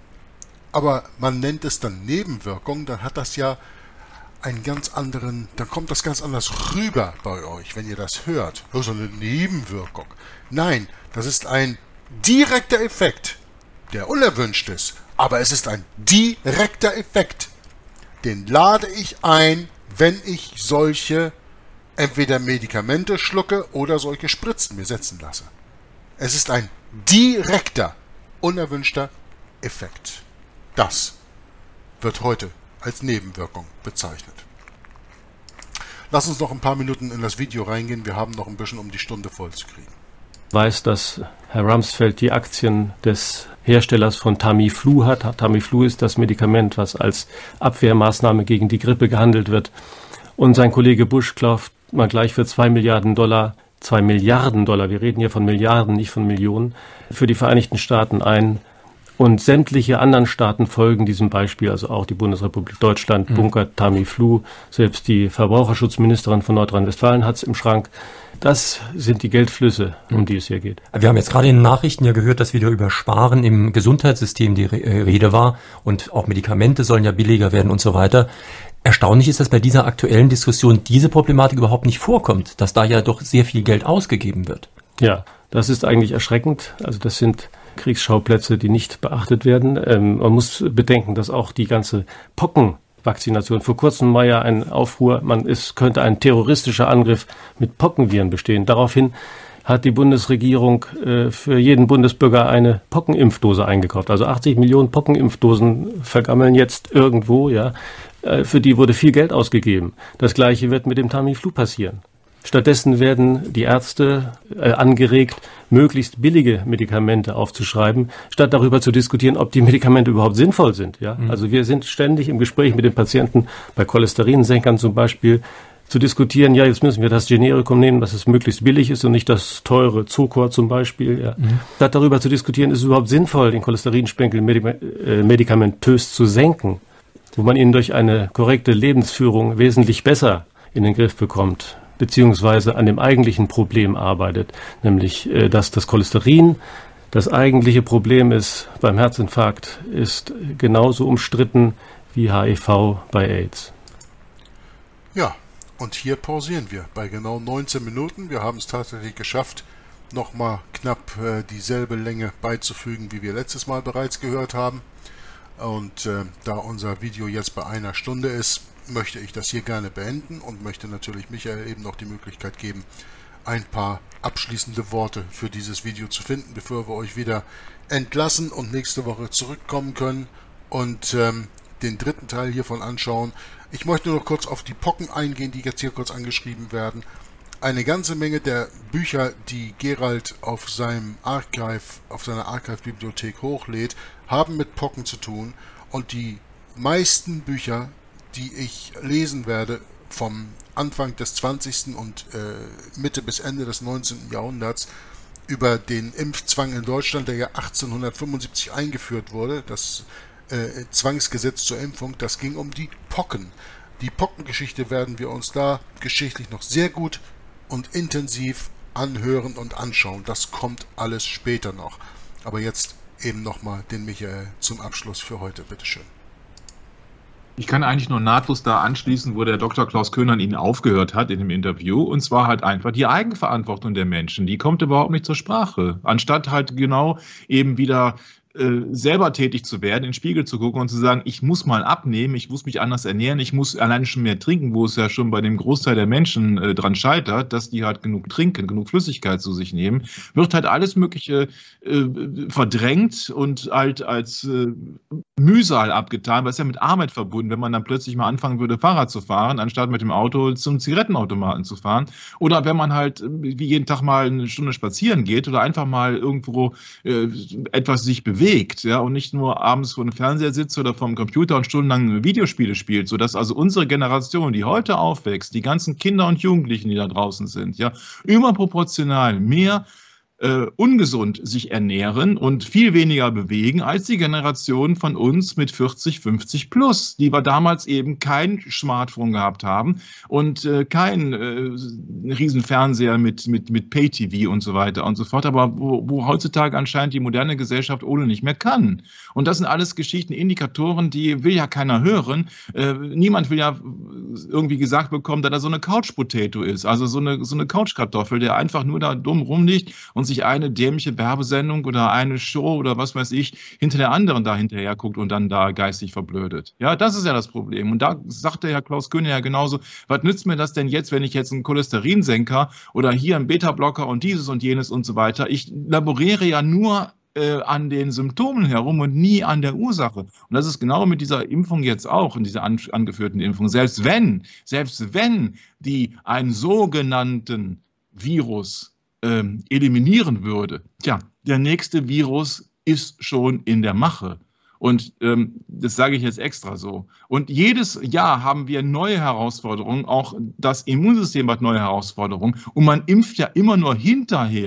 Aber man nennt es dann Nebenwirkung, dann hat das ja einen ganz anderen, dann kommt das ganz anders rüber bei euch, wenn ihr das hört. Das ist eine Nebenwirkung. Nein, das ist ein direkter Effekt, der unerwünscht ist. Aber es ist ein direkter Effekt. Den lade ich ein, wenn ich solche entweder Medikamente schlucke oder solche Spritzen mir setzen lasse. Es ist ein direkter, unerwünschter Effekt. Das wird heute als Nebenwirkung bezeichnet. Lass uns noch ein paar Minuten in das Video reingehen. Wir haben noch ein bisschen, um die Stunde voll zu kriegen. Ich weiß, dass Herr Rumsfeld die Aktien des Herstellers von Tamiflu hat. Tamiflu ist das Medikament, was als Abwehrmaßnahme gegen die Grippe gehandelt wird. Und sein Kollege Bush kauft mal gleich für zwei Milliarden Dollar, zwei Milliarden Dollar, wir reden hier von Milliarden, nicht von Millionen, für die Vereinigten Staaten ein, Und sämtliche anderen Staaten folgen diesem Beispiel, also auch die Bundesrepublik Deutschland, mhm. bunkert Tamiflu, selbst die Verbraucherschutzministerin von Nordrhein-Westfalen hat es im Schrank. Das sind die Geldflüsse, um die es hier geht. Wir haben jetzt gerade in den Nachrichten ja gehört, dass wieder über Sparen im Gesundheitssystem die Rede war und auch Medikamente sollen ja billiger werden und so weiter. Erstaunlich ist, dass bei dieser aktuellen Diskussion diese Problematik überhaupt nicht vorkommt, dass da ja doch sehr viel Geld ausgegeben wird. Ja, das ist eigentlich erschreckend. Also das sind Kriegsschauplätze, die nicht beachtet werden. Ähm, man muss bedenken, dass auch die ganze Pockenvakzination, vor kurzem war ja ein Aufruhr, man es könnte ein terroristischer Angriff mit Pockenviren bestehen. Daraufhin hat die Bundesregierung äh, für jeden Bundesbürger eine Pockenimpfdose eingekauft. Also achtzig Millionen Pockenimpfdosen vergammeln jetzt irgendwo, ja. Äh, für die wurde viel Geld ausgegeben. Das Gleiche wird mit dem Tamiflu passieren. Stattdessen werden die Ärzte äh, angeregt, möglichst billige Medikamente aufzuschreiben, statt darüber zu diskutieren, ob die Medikamente überhaupt sinnvoll sind. Ja? Mhm. Also wir sind ständig im Gespräch mit den Patienten, bei Cholesterinsenkern zum Beispiel, zu diskutieren, ja, jetzt müssen wir das Generikum nehmen, dass es möglichst billig ist und nicht das teure Zocor zum Beispiel. Ja. Mhm. Statt darüber zu diskutieren, ist es überhaupt sinnvoll, den Cholesterinspiegel medik- äh, medikamentös zu senken, wo man ihn durch eine korrekte Lebensführung wesentlich besser in den Griff bekommt, beziehungsweise an dem eigentlichen Problem arbeitet, nämlich, äh, dass das Cholesterin das eigentliche Problem ist beim Herzinfarkt, ist genauso umstritten wie H I V bei AIDS. Ja, und hier pausieren wir bei genau neunzehn Minuten. Wir haben es tatsächlich geschafft, nochmal knapp äh, dieselbe Länge beizufügen, wie wir letztes Mal bereits gehört haben. Und äh, da unser Video jetzt bei einer Stunde ist, möchte ich das hier gerne beenden und möchte natürlich Michael eben noch die Möglichkeit geben, ein paar abschließende Worte für dieses Video zu finden, bevor wir euch wieder entlassen und nächste Woche zurückkommen können und ähm, den dritten Teil hiervon anschauen. Ich möchte nur noch kurz auf die Pocken eingehen, die jetzt hier kurz angeschrieben werden. Eine ganze Menge der Bücher, die Gerald auf seinem Archive, auf seiner Archive-Bibliothek hochlädt, haben mit Pocken zu tun, und die meisten Bücher, die ich lesen werde, vom Anfang des zwanzigsten und äh, Mitte bis Ende des neunzehnten Jahrhunderts über den Impfzwang in Deutschland, der ja achtzehnhundertfünfundsiebzig eingeführt wurde, das äh, Zwangsgesetz zur Impfung, das ging um die Pocken. Die Pockengeschichte werden wir uns da geschichtlich noch sehr gut und intensiv anhören und anschauen. Das kommt alles später noch. Aber jetzt eben nochmal den Michael zum Abschluss für heute. Bitteschön. Ich kann eigentlich nur nahtlos da anschließen, wo der Doktor Klaus Köhner Ihnen aufgehört hat in dem Interview. Und zwar halt einfach die Eigenverantwortung der Menschen. Die kommt überhaupt nicht zur Sprache. Anstatt halt genau eben wieder äh, selber tätig zu werden, in den Spiegel zu gucken und zu sagen, ich muss mal abnehmen, ich muss mich anders ernähren, ich muss alleine schon mehr trinken, wo es ja schon bei dem Großteil der Menschen äh, dran scheitert, dass die halt genug trinken, genug Flüssigkeit zu sich nehmen, wird halt alles Mögliche äh, verdrängt und halt als äh, Mühsal abgetan, weil es ja mit Arbeit verbunden, wenn man dann plötzlich mal anfangen würde, Fahrrad zu fahren, anstatt mit dem Auto zum Zigarettenautomaten zu fahren. Oder wenn man halt wie jeden Tag mal eine Stunde spazieren geht oder einfach mal irgendwo äh, etwas sich bewegt, ja, und nicht nur abends vor dem Fernseher sitzt oder vom Computer und stundenlang Videospiele spielt, sodass also unsere Generation, die heute aufwächst, die ganzen Kinder und Jugendlichen, die da draußen sind, ja, überproportional mehr Äh, ungesund sich ernähren und viel weniger bewegen als die Generation von uns mit vierzig, fünfzig plus, die wir damals eben kein Smartphone gehabt haben und äh, kein äh, Riesenfernseher mit, mit, mit Pay-T V und so weiter und so fort, aber wo, wo heutzutage anscheinend die moderne Gesellschaft ohne nicht mehr kann. Und das sind alles Geschichten, Indikatoren, die will ja keiner hören. Äh, niemand will ja irgendwie gesagt bekommen, dass er so eine Couch-Potato ist, also so eine, so eine Couchkartoffel, der einfach nur da dumm rumliegt und sich eine dämliche Werbesendung oder eine Show oder was weiß ich hinter der anderen da hinterher guckt und dann da geistig verblödet. Ja, das ist ja das Problem. Und da sagte Herr Klaus Köhner ja genauso, was nützt mir das denn jetzt, wenn ich jetzt einen Cholesterinsenker oder hier einen Beta-Blocker und dieses und jenes und so weiter, ich laboriere ja nur äh, an den Symptomen herum und nie an der Ursache. Und das ist genau mit dieser Impfung jetzt auch, in dieser an, angeführten Impfung. Selbst wenn, selbst wenn die einen sogenannten Virus eliminieren würde. Tja, der nächste Virus ist schon in der Mache. Und ähm, das sage ich jetzt extra so. Und jedes Jahr haben wir neue Herausforderungen, auch das Immunsystem hat neue Herausforderungen. Und man impft ja immer nur hinterher,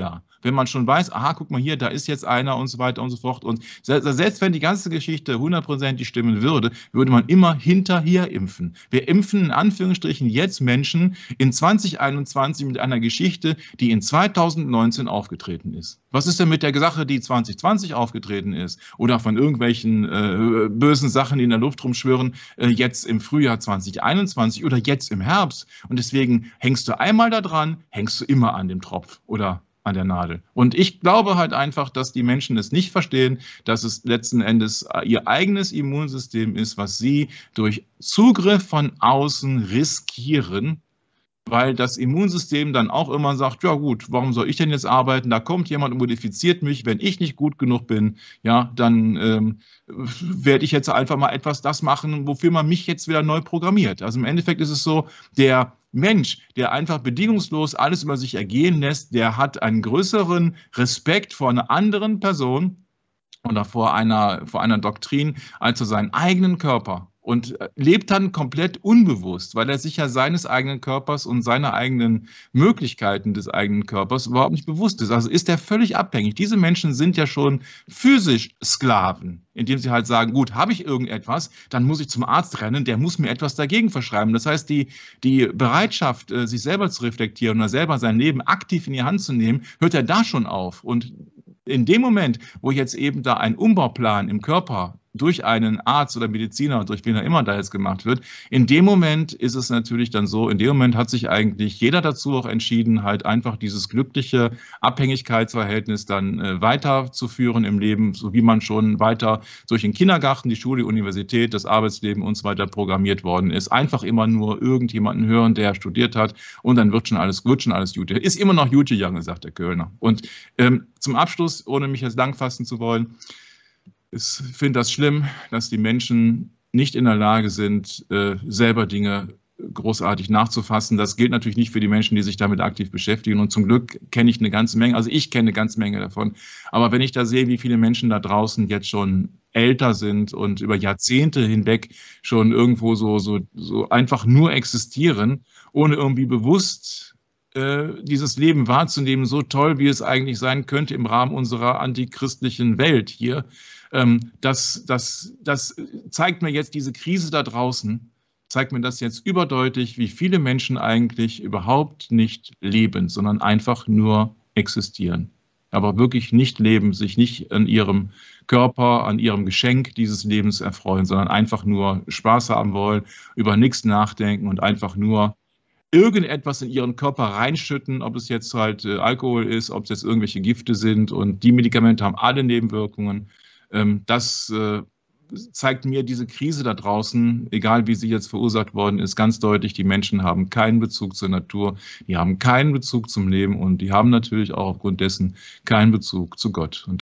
wenn man schon weiß, aha, guck mal hier, da ist jetzt einer und so weiter und so fort. Und selbst wenn die ganze Geschichte hundertprozentig stimmen würde, würde man immer hinterher impfen. Wir impfen in Anführungsstrichen jetzt Menschen in zwanzig einundzwanzig mit einer Geschichte, die in zweitausendneunzehn aufgetreten ist. Was ist denn mit der Sache, die zwanzig zwanzig aufgetreten ist? Oder von irgendwelchen äh, bösen Sachen, die in der Luft rumschwirren, äh, jetzt im Frühjahr zwanzig einundzwanzig oder jetzt im Herbst? Und deswegen hängst du einmal da dran, hängst du immer an dem Tropf oder an der Nadel. Und ich glaube halt einfach, dass die Menschen es nicht verstehen, dass es letzten Endes ihr eigenes Immunsystem ist, was sie durch Zugriff von außen riskieren, weil das Immunsystem dann auch immer sagt, ja gut, warum soll ich denn jetzt arbeiten? Da kommt jemand und modifiziert mich. Wenn ich nicht gut genug bin, ja, dann ähm, werde ich jetzt einfach mal etwas das machen, wofür man mich jetzt wieder neu programmiert. Also im Endeffekt ist es so, der Mensch, der einfach bedingungslos alles über sich ergehen lässt, der hat einen größeren Respekt vor einer anderen Person oder vor einer, vor einer Doktrin als vor seinen eigenen Körper. Und lebt dann komplett unbewusst, weil er sich ja seines eigenen Körpers und seiner eigenen Möglichkeiten des eigenen Körpers überhaupt nicht bewusst ist. Also ist er völlig abhängig. Diese Menschen sind ja schon physisch Sklaven, indem sie halt sagen, gut, habe ich irgendetwas, dann muss ich zum Arzt rennen, der muss mir etwas dagegen verschreiben. Das heißt, die, die Bereitschaft, sich selber zu reflektieren oder selber sein Leben aktiv in die Hand zu nehmen, hört ja da schon auf. Und in dem Moment, wo jetzt eben da ein Umbauplan im Körper durch einen Arzt oder Mediziner, durch wen er immer da jetzt gemacht wird, in dem Moment ist es natürlich dann so, in dem Moment hat sich eigentlich jeder dazu auch entschieden, halt einfach dieses glückliche Abhängigkeitsverhältnis dann äh, weiterzuführen im Leben, so wie man schon weiter durch den Kindergarten, die Schule, die Universität, das Arbeitsleben und so weiter programmiert worden ist. Einfach immer nur irgendjemanden hören, der studiert hat und dann wird schon alles, wird schon alles gut. Ist immer noch gut gegangen, sagt der Kölner. Und ähm, zum Abschluss, ohne mich jetzt langfassen zu wollen, ich finde das schlimm, dass die Menschen nicht in der Lage sind, äh, selber Dinge großartig nachzufassen. Das gilt natürlich nicht für die Menschen, die sich damit aktiv beschäftigen. Und zum Glück kenne ich eine ganze Menge, also ich kenne eine ganze Menge davon. Aber wenn ich da sehe, wie viele Menschen da draußen jetzt schon älter sind und über Jahrzehnte hinweg schon irgendwo so, so, so einfach nur existieren, ohne irgendwie bewusst dieses Leben wahrzunehmen, so toll, wie es eigentlich sein könnte im Rahmen unserer antichristlichen Welt hier. Das, das, das zeigt mir jetzt diese Krise da draußen, zeigt mir das jetzt überdeutlich, wie viele Menschen eigentlich überhaupt nicht leben, sondern einfach nur existieren. Aber wirklich nicht leben, sich nicht an ihrem Körper, an ihrem Geschenk dieses Lebens erfreuen, sondern einfach nur Spaß haben wollen, über nichts nachdenken und einfach nur irgendetwas in ihren Körper reinschütten, ob es jetzt halt äh, Alkohol ist, ob es jetzt irgendwelche Gifte sind, und die Medikamente haben alle Nebenwirkungen. Ähm, das äh, zeigt mir diese Krise da draußen, egal wie sie jetzt verursacht worden ist, ganz deutlich, die Menschen haben keinen Bezug zur Natur, die haben keinen Bezug zum Leben und die haben natürlich auch aufgrund dessen keinen Bezug zu Gott. Und